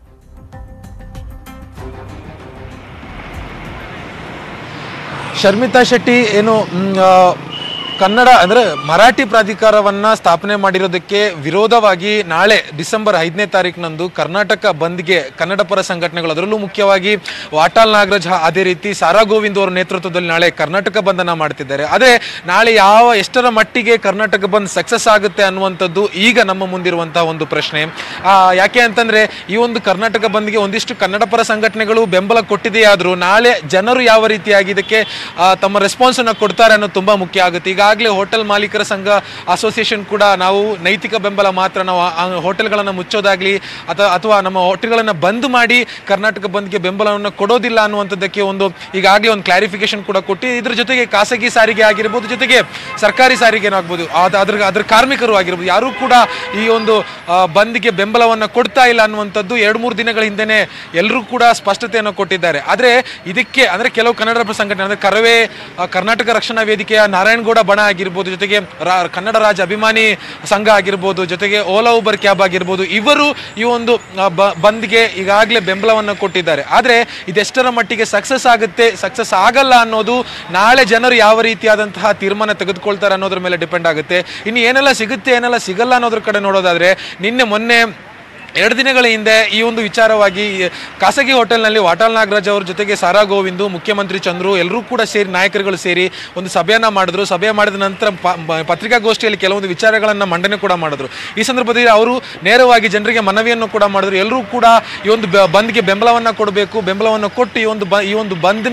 ಶರ್ಮಿತಾ ಶೆಟ್ಟಿ ಏನು ಕನ್ನಡ ಅಂದರೆ ಮರಾಠಿ ಪ್ರಾಧಿಕಾರವನ್ನ ಸ್ಥಾಪನೆ ಮಾಡಿರೋದಕ್ಕೆ ವಿರೋಧವಾಗಿ ನಾಳೆ ಡಿಸೆಂಬರ್ 5ನೇ ತಾರೀಕಿನಂದು ಕರ್ನಾಟಕ ಬಂದ್ಗೆ ಕನ್ನಡ ಪರ ಸಂಘಟನೆಗಳು, ಅದರಲ್ಲೂ ಮುಖ್ಯವಾಗಿ ವಾಟಾಳ್ ನಾಗರಾಜ್ ಅದೇ ರೀತಿ ಸಾರಾ ಗೋವಿಂದ್ ಅವರ ನೇತೃತ್ವದಲ್ಲಿ ನಾಳೆ ಕರ್ನಾಟಕ ಬಂದನ್ನ ಮಾಡ್ತಿದ್ದಾರೆ. ಆದರೆ ನಾಳೆ ಎಷ್ಟರ ಮಟ್ಟಿಗೆ ಕರ್ನಾಟಕ ಬಂದ್ ಸಕ್ಸಸ್ ಆಗುತ್ತೆ ಅನ್ನುವಂಥದ್ದು ಈಗ ನಮ್ಮ ಮುಂದಿರುವಂತಹ ಒಂದು ಪ್ರಶ್ನೆ. ಯಾಕೆ ಅಂತಂದ್ರೆ ಈ ಒಂದು ಕರ್ನಾಟಕ ಬಂದ್ಗೆ ಒಂದಿಷ್ಟು ಕನ್ನಡ ಪರ ಸಂಘಟನೆಗಳು ಬೆಂಬಲ ಕೊಟ್ಟಿದೆಯಾದರೂ ನಾಳೆ ಜನರು ಯಾವ ರೀತಿಯಾಗಿ ಇದಕ್ಕೆ ತಮ್ಮ ರೆಸ್ಪಾನ್ಸ್ ಅನ್ನು ಕೊಡ್ತಾರೆ ಅನ್ನೋದು ತುಂಬಾ ಮುಖ್ಯ ಆಗುತ್ತೆ. ಈಗಾಗಲೇ ಈಗಾಗಲೇ ಹೋಟೆಲ್ ಮಾಲೀಕರ ಸಂಘ ಅಸೋಸಿಯೇಷನ್ ಕೂಡ ನಾವು ನೈತಿಕ ಬೆಂಬಲ ಮಾತ್ರ, ನಾವು ಹೋಟೆಲ್ಗಳನ್ನು ಮುಚ್ಚೋದಾಗ್ಲಿ ಅಥವಾ ನಮ್ಮ ಹೋಟೆಲ್ಗಳನ್ನು ಬಂದ್ ಮಾಡಿ ಕರ್ನಾಟಕ ಬಂದ್ಗೆ ಬೆಂಬಲವನ್ನು ಕೊಡೋದಿಲ್ಲ ಅನ್ನುವಂಥದ್ದಕ್ಕೆ ಈಗಾಗಲೇ ಒಂದು ಕ್ಲಾರಿಫಿಕೇಶನ್ ಕೂಡ ಕೊಟ್ಟು, ಇದ್ರ ಜೊತೆಗೆ ಖಾಸಗಿ ಸಾರಿಗೆ ಆಗಿರ್ಬೋದು, ಜೊತೆಗೆ ಸರ್ಕಾರಿ ಸಾರಿಗೆ ಆಗ್ಬೋದು, ಅದ್ರ ಕಾರ್ಮಿಕರು ಆಗಿರ್ಬೋದು, ಯಾರು ಕೂಡ ಈ ಒಂದು ಬಂದ್ಗೆ ಬೆಂಬಲವನ್ನು ಕೊಡ್ತಾ ಇಲ್ಲ ಅನ್ನುವಂಥದ್ದು 2-3 ದಿನಗಳ ಹಿಂದೆನೆ ಎಲ್ಲರೂ ಕೂಡ ಸ್ಪಷ್ಟತೆಯನ್ನು ಕೊಟ್ಟಿದ್ದಾರೆ. ಆದರೆ ಇದಕ್ಕೆ ಅಂದ್ರೆ ಕೆಲವು ಕನ್ನಡ ಸಂಘಟನೆ ಅಂದ್ರೆ ಕರವೇ ಕರ್ನಾಟಕ ರಕ್ಷಣಾ ವೇದಿಕೆಯ ನಾರಾಯಣಗೌಡ ಬಣ ಆಗಿರ್ಬೋದು, ಜೊತೆಗೆ ಕನ್ನಡ ರಾಜ್ಯ ಅಭಿಮಾನಿ ಸಂಘ ಆಗಿರ್ಬೋದು, ಜೊತೆಗೆ ಓಲಾ ಊಬರ್ ಕ್ಯಾಬ್ ಆಗಿರ್ಬೋದು, ಇವರು ಈ ಒಂದು ಬಂದ್ಗೆ ಈಗಾಗಲೇ ಬೆಂಬಲವನ್ನು ಕೊಟ್ಟಿದ್ದಾರೆ. ಆದರೆ ಇದೆಷ್ಟರ ಮಟ್ಟಿಗೆ ಸಕ್ಸಸ್ ಆಗುತ್ತೆ, ಸಕ್ಸಸ್ ಆಗಲ್ಲ ಅನ್ನೋದು ನಾಳೆ ಜನರು ಯಾವ ರೀತಿಯಾದಂತಹ ತೀರ್ಮಾನ ತೆಗೆದುಕೊಳ್ತಾರೆ ಅನ್ನೋದ್ರ ಮೇಲೆ ಡಿಪೆಂಡ್ ಆಗುತ್ತೆ. ಇನ್ನು ಏನೆಲ್ಲ ಸಿಗುತ್ತೆ ಏನೆಲ್ಲ ಸಿಗಲ್ಲ ಅನ್ನೋದ್ರ ಕಡೆ ನೋಡೋದಾದ್ರೆ, ಮೊನ್ನೆ 2 ದಿನಗಳ ಹಿಂದೆ ಈ ಒಂದು ವಿಚಾರವಾಗಿ ಖಾಸಗಿ ಹೋಟೆಲ್ನಲ್ಲಿ ವಾಟಾಳ್ ನಾಗರಾಜ್ ಅವ್ರ ಜೊತೆಗೆ ಸಾರಾ ಗೋವಿಂದು, ಮುಖ್ಯಮಂತ್ರಿ ಚಂದ್ರು ಎಲ್ಲರೂ ಕೂಡ ಸೇರಿ, ನಾಯಕರುಗಳು ಸೇರಿ ಒಂದು ಸಭೆಯನ್ನ ಮಾಡಿದ್ರು. ಸಭೆ ಮಾಡಿದ ನಂತರ ಪತ್ರಿಕಾಗೋಷ್ಠಿಯಲ್ಲಿ ಕೆಲವೊಂದು ವಿಚಾರಗಳನ್ನು ಮಂಡನೆ ಕೂಡ ಮಾಡಿದ್ರು. ಈ ಸಂದರ್ಭದಲ್ಲಿ ಅವರು ನೇರವಾಗಿ ಜನರಿಗೆ ಮನವಿಯನ್ನು ಕೂಡ ಮಾಡಿದ್ರು. ಎಲ್ಲರೂ ಕೂಡ ಈ ಒಂದು ಬಂದ್ಗೆ ಬೆಂಬಲವನ್ನು ಕೊಡಬೇಕು, ಬೆಂಬಲವನ್ನು ಕೊಟ್ಟು ಈ ಒಂದು ಬಂದ್ನ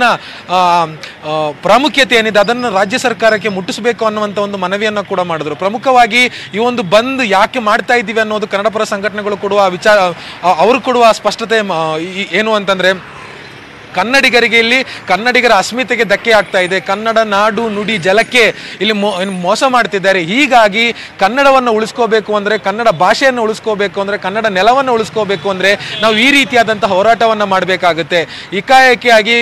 ಪ್ರಾಮುಖ್ಯತೆ ಏನಿದೆ ಅದನ್ನು ರಾಜ್ಯ ಸರ್ಕಾರಕ್ಕೆ ಮುಟ್ಟಿಸಬೇಕು ಅನ್ನುವಂಥ ಒಂದು ಮನವಿಯನ್ನು ಕೂಡ ಮಾಡಿದ್ರು. ಪ್ರಮುಖವಾಗಿ ಈ ಒಂದು ಬಂದ್ ಯಾಕೆ ಮಾಡ್ತಾ ಇದ್ದೀವಿ ಅನ್ನೋದು ಕನ್ನಡಪರ ಸಂಘಟನೆಗಳು ಕೊಡುವ ವಿಚಾರ, ಅವರು ಕೊಡುವ ಸ್ಪಷ್ಟತೆ ಏನು ಅಂತಂದ್ರೆ, ಕನ್ನಡಿಗರಿಗೆ ಇಲ್ಲಿ ಕನ್ನಡಿಗರ ಅಸ್ಮಿತೆಗೆ ಧಕ್ಕೆ ಆಗ್ತಾ ಇದೆ, ಕನ್ನಡ ನಾಡು ನುಡಿ ಜಲಕ್ಕೆ ಇಲ್ಲಿ ಮೋಸ ಮಾಡ್ತಿದ್ದಾರೆ. ಹೀಗಾಗಿ ಕನ್ನಡವನ್ನು ಉಳಿಸ್ಕೋಬೇಕು ಅಂದ್ರೆ, ಕನ್ನಡ ಭಾಷೆಯನ್ನು ಉಳಿಸ್ಕೋಬೇಕು ಅಂದ್ರೆ, ಕನ್ನಡ ನೆಲವನ್ನು ಉಳಿಸ್ಕೋಬೇಕು ಅಂದ್ರೆ ನಾವು ಈ ರೀತಿಯಾದಂತಹ ಹೋರಾಟವನ್ನು ಮಾಡಬೇಕಾಗುತ್ತೆ. ಏಕಾಏಕಿಯಾಗಿ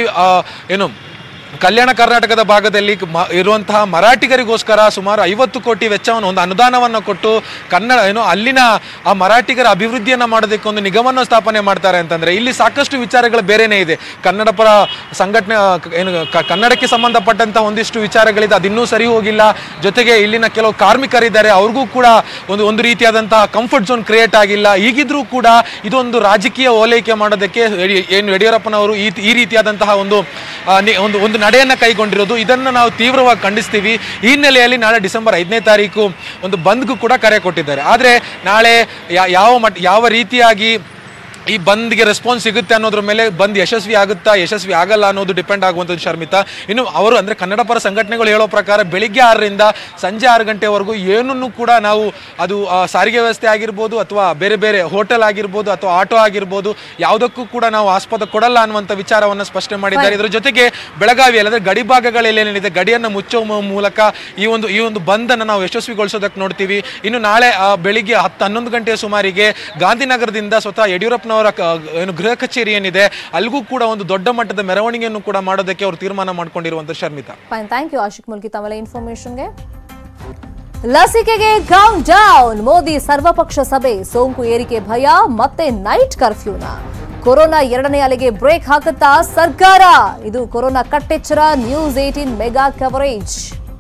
ಕಲ್ಯಾಣ ಕರ್ನಾಟಕದ ಭಾಗದಲ್ಲಿ ಇರುವಂತಹ ಮರಾಠಿಗರಿಗೋಸ್ಕರ ಸುಮಾರು 50 ಕೋಟಿ ವೆಚ್ಚವನ್ನು, ಒಂದು ಅನುದಾನವನ್ನು ಕೊಟ್ಟು ಅಲ್ಲಿನ ಆ ಮರಾಠಿಗರ ಅಭಿವೃದ್ಧಿಯನ್ನು ಮಾಡೋದಕ್ಕೆ ಒಂದು ನಿಗಮವನ್ನು ಸ್ಥಾಪನೆ ಮಾಡ್ತಾರೆ ಅಂತಂದ್ರೆ, ಇಲ್ಲಿ ಸಾಕಷ್ಟು ವಿಚಾರಗಳು ಬೇರೆನೇ ಇದೆ. ಕನ್ನಡ ಪರ ಸಂಘಟನೆ ಕನ್ನಡಕ್ಕೆ ಸಂಬಂಧಪಟ್ಟಂತಹ ಒಂದಿಷ್ಟು ವಿಚಾರಗಳಿದೆ, ಅದಿನ್ನೂ ಸರಿ ಹೋಗಿಲ್ಲ. ಜೊತೆಗೆ ಇಲ್ಲಿನ ಕೆಲವು ಕಾರ್ಮಿಕರಿದ್ದಾರೆ, ಅವ್ರಿಗೂ ಕೂಡ ಒಂದು ರೀತಿಯಾದಂತಹ ಕಂಫರ್ಟ್ ಝೋನ್ ಕ್ರಿಯೇಟ್ ಆಗಿಲ್ಲ. ಹೀಗಿದ್ರೂ ಕೂಡ ಇದೊಂದು ರಾಜಕೀಯ ಓಲೈಕೆ ಮಾಡೋದಕ್ಕೆ ಯಡಿಯೂರಪ್ಪನವರು ಈ ರೀತಿಯಾದಂತಹ ಒಂದು ನಡೆಯನ್ನು ಕೈಗೊಂಡಿರೋದು, ಇದನ್ನು ನಾವು ತೀವ್ರವಾಗಿ ಖಂಡಿಸ್ತೀವಿ. ಈ ಹಿನ್ನೆಲೆಯಲ್ಲಿ ನಾಳೆ ಡಿಸೆಂಬರ್ 5ನೇ ತಾರೀಕು ಒಂದು ಬಂದ್ಗೂ ಕೂಡ ಕರೆ ಕೊಟ್ಟಿದ್ದಾರೆ. ಆದರೆ ನಾಳೆ ಯಾವ ರೀತಿಯಾಗಿ ಈ ಬಂದ್ಗೆ ರೆಸ್ಪಾನ್ಸ್ ಸಿಗುತ್ತೆ ಅನ್ನೋದ್ರ ಮೇಲೆ ಬಂದ್ ಯಶಸ್ವಿ ಆಗುತ್ತಾ ಯಶಸ್ವಿ ಆಗಲ್ಲ ಅನ್ನೋದು ಡಿಪೆಂಡ್ ಆಗುವಂಥದ್ದು ಶರ್ಮಿತಾ. ಇನ್ನು ಅವರು ಅಂದರೆ ಕನ್ನಡ ಪರ ಸಂಘಟನೆಗಳು ಹೇಳೋ ಪ್ರಕಾರ ಬೆಳಿಗ್ಗೆ 6ರಿಂದ ಸಂಜೆ 6 ಗಂಟೆವರೆಗೂ ಏನನ್ನು ಕೂಡ ನಾವು ಅದು ಸಾರಿಗೆ ವ್ಯವಸ್ಥೆ ಆಗಿರ್ಬೋದು, ಅಥವಾ ಬೇರೆ ಬೇರೆ ಹೋಟೆಲ್ ಆಗಿರ್ಬೋದು, ಅಥವಾ ಆಟೋ ಆಗಿರ್ಬೋದು, ಯಾವುದಕ್ಕೂ ಕೂಡ ನಾವು ಆಸ್ಪದ ಕೊಡಲ್ಲ ಅನ್ನುವಂಥ ವಿಚಾರವನ್ನು ಸ್ಪಷ್ಟನೆ ಮಾಡಿದ್ದಾರೆ. ಇದರ ಜೊತೆಗೆ ಬೆಳಗಾವಿಯಲ್ಲಿ ಅಂದರೆ ಗಡಿ ಭಾಗಗಳಲ್ಲಿ ಏನೇನಿದೆ ಗಡಿಯನ್ನು ಮುಚ್ಚುವ ಮೂಲಕ ಈ ಒಂದು ಬಂದನ್ನು ನಾವು ಯಶಸ್ವಿಗೊಳಿಸೋದಕ್ಕೆ ನೋಡ್ತೀವಿ. ಇನ್ನು ನಾಳೆ ಬೆಳಿಗ್ಗೆ 10-11 ಗಂಟೆಯ ಸುಮಾರಿಗೆ ಗಾಂಧಿನಗರದಿಂದ ಸ್ವತಃ ಯಡಿಯೂರಪ್ಪನವರ ಗೃಹ ಕಚೇರಿ ಏನಿದೆ ಅಲ್ಲಿಗೂ ಕೂಡ ಒಂದು ದೊಡ್ಡ ಮಟ್ಟದ ಮೆರವಣಿಗೆಯನ್ನು ಕೂಡ ಮಾಡೋದಕ್ಕೆ ಅವರು ತೀರ್ಮಾನ ಮಾಡಿಕೊಂಡಿರುವಂತ ಶರ್ಮಿತಾ. ಥ್ಯಾಂಕ್ ಯು ಆಶಿಕ್ ಮುಲ್ಕಿ ತಮ್ಮ ಇನ್ಫಾರ್ಮೇಶನ್ಗೆ. ಲಸಿಕೆಗೆ ಕೌಂಟ್ ಡೌನ್, ಮೋದಿ ಸರ್ವಪಕ್ಷ ಸಭೆ, ಸೋಂಕು ಏರಿಕೆ ಭಯ, ಮತ್ತೆ ನೈಟ್ ಕರ್ಫ್ಯೂನ. ಕೊರೋನಾ 2ನೇ ಅಲೆಗೆ ಬ್ರೇಕ್ ಹಾಕುತ್ತಾ ಸರ್ಕಾರ? ಇದು ಕೊರೋನಾ ಕಟ್ಟೆಚ್ಚರ, ನ್ಯೂಸ್ 18 ಮೆಗಾ ಕವರೇಜ್.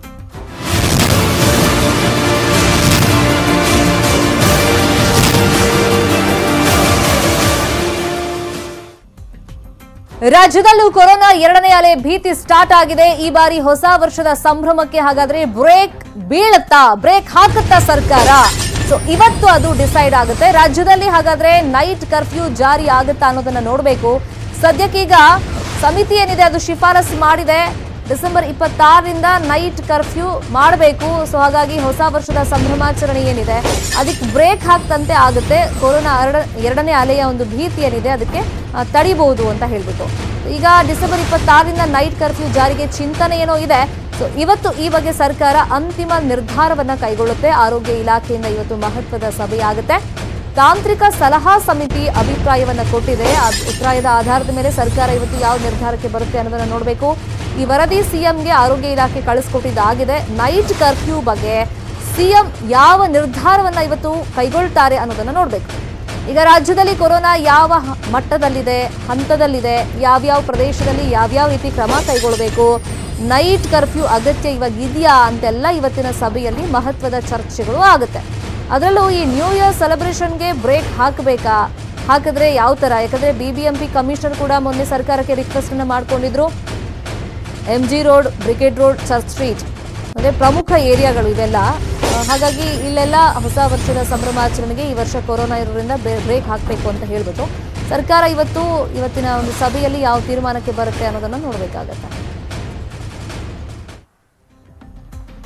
ರಾಜ್ಯದಲ್ಲೂ ಕೊರೋನಾ 2ನೇ ಅಲೆ ಭೀತಿ ಸ್ಟಾರ್ಟ್ ಆಗಿದೆ. ಈ ಬಾರಿ ಹೊಸ ವರ್ಷದ ಸಂಭ್ರಮಕ್ಕೆ ಹಾಗಾದ್ರೆ ಬ್ರೇಕ್ ಬೀಳುತ್ತಾ, ಬ್ರೇಕ್ ಹಾಕುತ್ತಾ ಸರ್ಕಾರ? ಸೊ ಇವತ್ತು ಅದು ಡಿಸೈಡ್ ಆಗುತ್ತೆ. ರಾಜ್ಯದಲ್ಲಿ ಹಾಗಾದ್ರೆ ನೈಟ್ ಕರ್ಫ್ಯೂ ಜಾರಿ ಆಗುತ್ತಾ ಅನ್ನೋದನ್ನ ನೋಡಬೇಕು. ಸದ್ಯಕ್ಕೀಗ ಸಮಿತಿ ಏನಿದೆ ಅದು ಶಿಫಾರಸು ಮಾಡಿದೆ, ಡಿಸೆಂಬರ್ 26ರಿಂದ ನೈಟ್ ಕರ್ಫ್ಯೂ ಮಾಡಬೇಕು. ಸೊ ಹಾಗಾಗಿ ಹೊಸ ವರ್ಷದ ಸಂಭ್ರಮಾಚರಣೆ ಏನಿದೆ ಅದಕ್ಕೆ ಬ್ರೇಕ್ ಹಾಕ್ತಂತೆ ಆಗುತ್ತೆ. ಕೊರೋನಾ 2ನೇ ಅಲೆಯ ಒಂದು ಭೀತಿ ಏನಿದೆ ಅದಕ್ಕೆ ತಡಿಬಹುದು ಅಂತ ಹೇಳ್ಬಿಟ್ಟು ಈಗ ಡಿಸೆಂಬರ್ 26ರಿಂದ ನೈಟ್ ಕರ್ಫ್ಯೂ ಜಾರಿಗೆ ಚಿಂತನೆ ಏನೋ ಇದೆ. ಸೊ ಇವತ್ತು ಈ ಬಗ್ಗೆ ಸರ್ಕಾರ ಅಂತಿಮ ನಿರ್ಧಾರವನ್ನ ಕೈಗೊಳ್ಳುತ್ತೆ. ಆರೋಗ್ಯ ಇಲಾಖೆಯಿಂದ ಇವತ್ತು ಮಹತ್ವದ ಸಭೆಯಾಗುತ್ತೆ. ತಾಂತ್ರಿಕ ಸಲಹಾ ಸಮಿತಿ ಅಭಿಪ್ರಾಯವನ್ನ ಕೊಟ್ಟಿದೆ. ಅಭಿಪ್ರಾಯದ ಆಧಾರದ ಮೇಲೆ ಸರ್ಕಾರ ಇವತ್ತು ಯಾವ ನಿರ್ಧಾರಕ್ಕೆ ಬರುತ್ತೆ ಅನ್ನೋದನ್ನ ನೋಡಬೇಕು. ಈ ವರದಿ ಸಿಎಂಗೆ ಆರೋಗ್ಯ ಇಲಾಖೆ ಕಳಿಸ್ಕೊಟ್ಟಿದ್ದಾಗಿದೆ. ನೈಟ್ ಕರ್ಫ್ಯೂ ಬಗ್ಗೆ ಸಿಎಂ ಯಾವ ನಿರ್ಧಾರವನ್ನ ಇವತ್ತು ಕೈಗೊಳ್ತಾರೆ ಅನ್ನೋದನ್ನ ನೋಡಬೇಕು. ಈಗ ರಾಜ್ಯದಲ್ಲಿ ಕೊರೋನಾ ಯಾವ ಮಟ್ಟದಲ್ಲಿದೆ, ಹಂತದಲ್ಲಿದೆ, ಯಾವ್ಯಾವ ಪ್ರದೇಶದಲ್ಲಿ ಯಾವ್ಯಾವ ರೀತಿ ಕ್ರಮ ಕೈಗೊಳ್ಳಬೇಕು, ನೈಟ್ ಕರ್ಫ್ಯೂ ಅಗತ್ಯ ಇವಾಗ ಇದೆಯಾ ಅಂತೆಲ್ಲ ಇವತ್ತಿನ ಸಭೆಯಲ್ಲಿ ಮಹತ್ವದ ಚರ್ಚೆಗಳು ಆಗುತ್ತೆ. ಅದರಲ್ಲೂ ಈ ನ್ಯೂ ಇಯರ್ ಸೆಲೆಬ್ರೇಷನ್ಗೆ ಬ್ರೇಕ್ ಹಾಕಬೇಕಾ, ಹಾಕಿದ್ರೆ ಯಾವ ಥರ? ಯಾಕಂದರೆ BBMP ಕಮಿಷನರ್ ಕೂಡ ಮೊನ್ನೆ ಸರ್ಕಾರಕ್ಕೆ ರಿಕ್ವೆಸ್ಟನ್ನು ಮಾಡ್ಕೊಂಡಿದ್ರು. MG road, brigade road, church street ಅಂದರೆ ಪ್ರಮುಖ ಏರಿಯಾಗಳು ಇವೆಲ್ಲ. ಹಾಗಾಗಿ ಇಲ್ಲೆಲ್ಲ ಹೊಸ ವರ್ಷದ ಸಂಭ್ರಮಾಚರಣೆಗೆ ಈ ವರ್ಷ ಕೊರೋನಾ ಇರೋದ್ರಿಂದ ಬ್ರೇಕ್ ಹಾಕಬೇಕು ಅಂತ ಹೇಳ್ಬಿಟ್ಟು ಸರ್ಕಾರ ಇವತ್ತಿನ ಒಂದು ಸಭೆಯಲ್ಲಿ ಯಾವ ತೀರ್ಮಾನಕ್ಕೆ ಬರುತ್ತೆ ಅನ್ನೋದನ್ನು ನೋಡಬೇಕಾಗತ್ತೆ.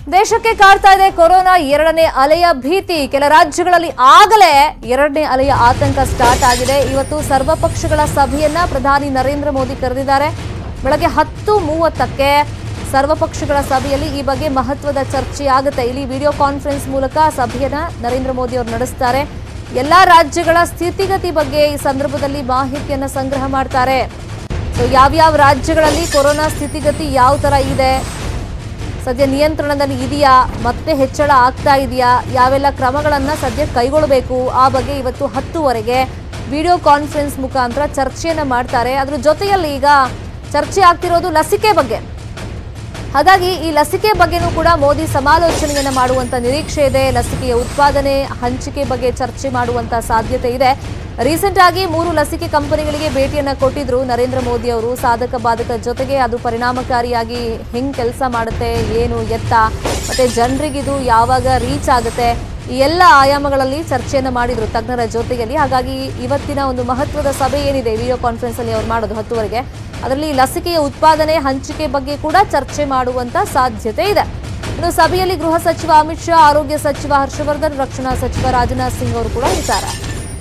ದೇಶಕ್ಕೆ ಕಾಡ್ತಾ ಇದೆ ಕೊರೋನಾ ಎರಡನೇ ಅಲೆಯ ಭೀತಿ. ಕೆಲ ರಾಜ್ಯಗಳಲ್ಲಿ ಆಗಲೇ ಎರಡನೇ ಅಲೆಯ ಆತಂಕ ಸ್ಟಾರ್ಟ್ ಆಗಿದೆ. ಇವತ್ತು ಸರ್ವಪಕ್ಷಗಳ ಸಭೆಯನ್ನ ಪ್ರಧಾನಿ ನರೇಂದ್ರ ಮೋದಿ ಕರೆದಿದ್ದಾರೆ. ಬೆಳಗ್ಗೆ 10:30ಕ್ಕೆ ಸರ್ವಪಕ್ಷಗಳ ಸಭೆಯಲ್ಲಿ ಈ ಬಗ್ಗೆ ಮಹತ್ವದ ಚರ್ಚೆ ಆಗುತ್ತೆ. ಇಲ್ಲಿ ವಿಡಿಯೋ ಕಾನ್ಫರೆನ್ಸ್ ಮೂಲಕ ಸಭೆಯನ್ನ ನರೇಂದ್ರ ಮೋದಿ ಅವರು ನಡೆಸ್ತಾರೆ. ಎಲ್ಲಾ ರಾಜ್ಯಗಳ ಸ್ಥಿತಿಗತಿ ಬಗ್ಗೆ ಈ ಸಂದರ್ಭದಲ್ಲಿ ಮಾಹಿತಿಯನ್ನ ಸಂಗ್ರಹ ಮಾಡ್ತಾರೆ. ಯಾವ್ಯಾವ ರಾಜ್ಯಗಳಲ್ಲಿ ಕೊರೋನಾ ಸ್ಥಿತಿಗತಿ ಯಾವ ತರ ಇದೆ, ಸದ್ಯ ನಿಯಂತ್ರಣದಲ್ಲಿ ಇದೆಯಾ, ಮತ್ತೆ ಹೆಚ್ಚಳ ಆಗ್ತಾ ಇದೆಯಾ, ಯಾವೆಲ್ಲ ಕ್ರಮಗಳನ್ನ ಸದ್ಯ ಕೈಗೊಳ್ಳಬೇಕು, ಆ ಬಗ್ಗೆ ಇವತ್ತು 10:00ವರೆಗೆ ವಿಡಿಯೋ ಕಾನ್ಫರೆನ್ಸ್ ಮುಖಾಂತರ ಚರ್ಚೆಯನ್ನ ಮಾಡ್ತಾರೆ. ಅದ್ರ ಜೊತೆಯಲ್ಲಿ ಈಗ ಚರ್ಚೆ ಆಗ್ತಿರೋದು ಲಸಿಕೆ ಬಗ್ಗೆ. ಹಾಗಾಗಿ ಈ ಲಸಿಕೆ ಬಗ್ಗೆನೂ ಕೂಡ ಮೋದಿ ಸಮಾಲೋಚನೆಯನ್ನ ಮಾಡುವಂತ ನಿರೀಕ್ಷೆ ಇದೆ. ಲಸಿಕೆಯ ಉತ್ಪಾದನೆ, ಹಂಚಿಕೆ ಬಗ್ಗೆ ಚರ್ಚೆ ಮಾಡುವಂತ ಸಾಧ್ಯತೆ ಇದೆ. ರೀಸೆಂಟ್ ಆಗಿ 3 ಲಸಿಕೆ ಕಂಪನಿಗಳಿಗೆ ಭೇಟಿಯನ್ನ ಕೊಟ್ಟಿದ್ರು ನರೇಂದ್ರ ಮೋದಿ ಅವರು. ಸಾಧಕ ಬಾಧಕ ಜೊತೆಗೆ ಅದು ಪರಿಣಾಮಕಾರಿಯಾಗಿ ಹೆಂಗ್ ಕೆಲಸ ಮಾಡುತ್ತೆ, ಏನು ಎತ್ತ, ಮತ್ತೆ ಜನರಿಗಿದು ಯಾವಾಗ ರೀಚ್ ಆಗುತ್ತೆ, ಈ ಎಲ್ಲ ಆಯಾಮಗಳಲ್ಲಿ ಚರ್ಚೆಯನ್ನ ಮಾಡಿದ್ರು ತಜ್ಞರ ಜೊತೆಯಲ್ಲಿ. ಹಾಗಾಗಿ ಇವತ್ತಿನ ಒಂದು ಮಹತ್ವದ ಸಭೆ ಏನಿದೆ ವಿಡಿಯೋ ಕಾನ್ಫರೆನ್ಸ್ ಅಲ್ಲಿ ಅವ್ರು ಮಾಡೋದು 10:00ವರೆಗೆ, ಅದರಲ್ಲಿ ಲಸಿಕೆಯ ಉತ್ಪಾದನೆ, ಹಂಚಿಕೆ ಬಗ್ಗೆ ಕೂಡ ಚರ್ಚೆ ಮಾಡುವಂತ ಸಾಧ್ಯತೆ ಇದೆ. ಇನ್ನು ಸಭೆಯಲ್ಲಿ ಗೃಹ ಸಚಿವ ಅಮಿತ್ ಶಾ, ಆರೋಗ್ಯ ಸಚಿವ ಹರ್ಷವರ್ಧನ್, ರಕ್ಷಣಾ ಸಚಿವ ರಾಜನಾಥ್ ಸಿಂಗ್ ಅವರು ಕೂಡ ಇದ್ದಾರೆ.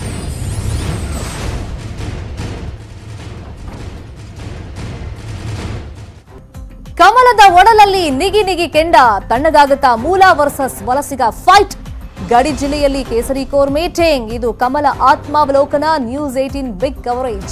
ಕಮಲದ ಒಡಲಲ್ಲಿ ನಿಗಿ ನಿಗಿ ಕೆಂಡ, ತಣ್ಣಗಾಗುತ್ತಾ ಮೂಲ ವರ್ಸಸ್ ವಲಸಿಗ ಫೈಟ್. ಗಡಿ ಜಿಲ್ಲೆಯಲ್ಲಿ ಕೇಸರಿ ಕೋರ್ ಮೀಟಿಂಗ್. ಇದು ಕಮಲ ಆತ್ಮಾವಲೋಕನ. News 18 big coverage.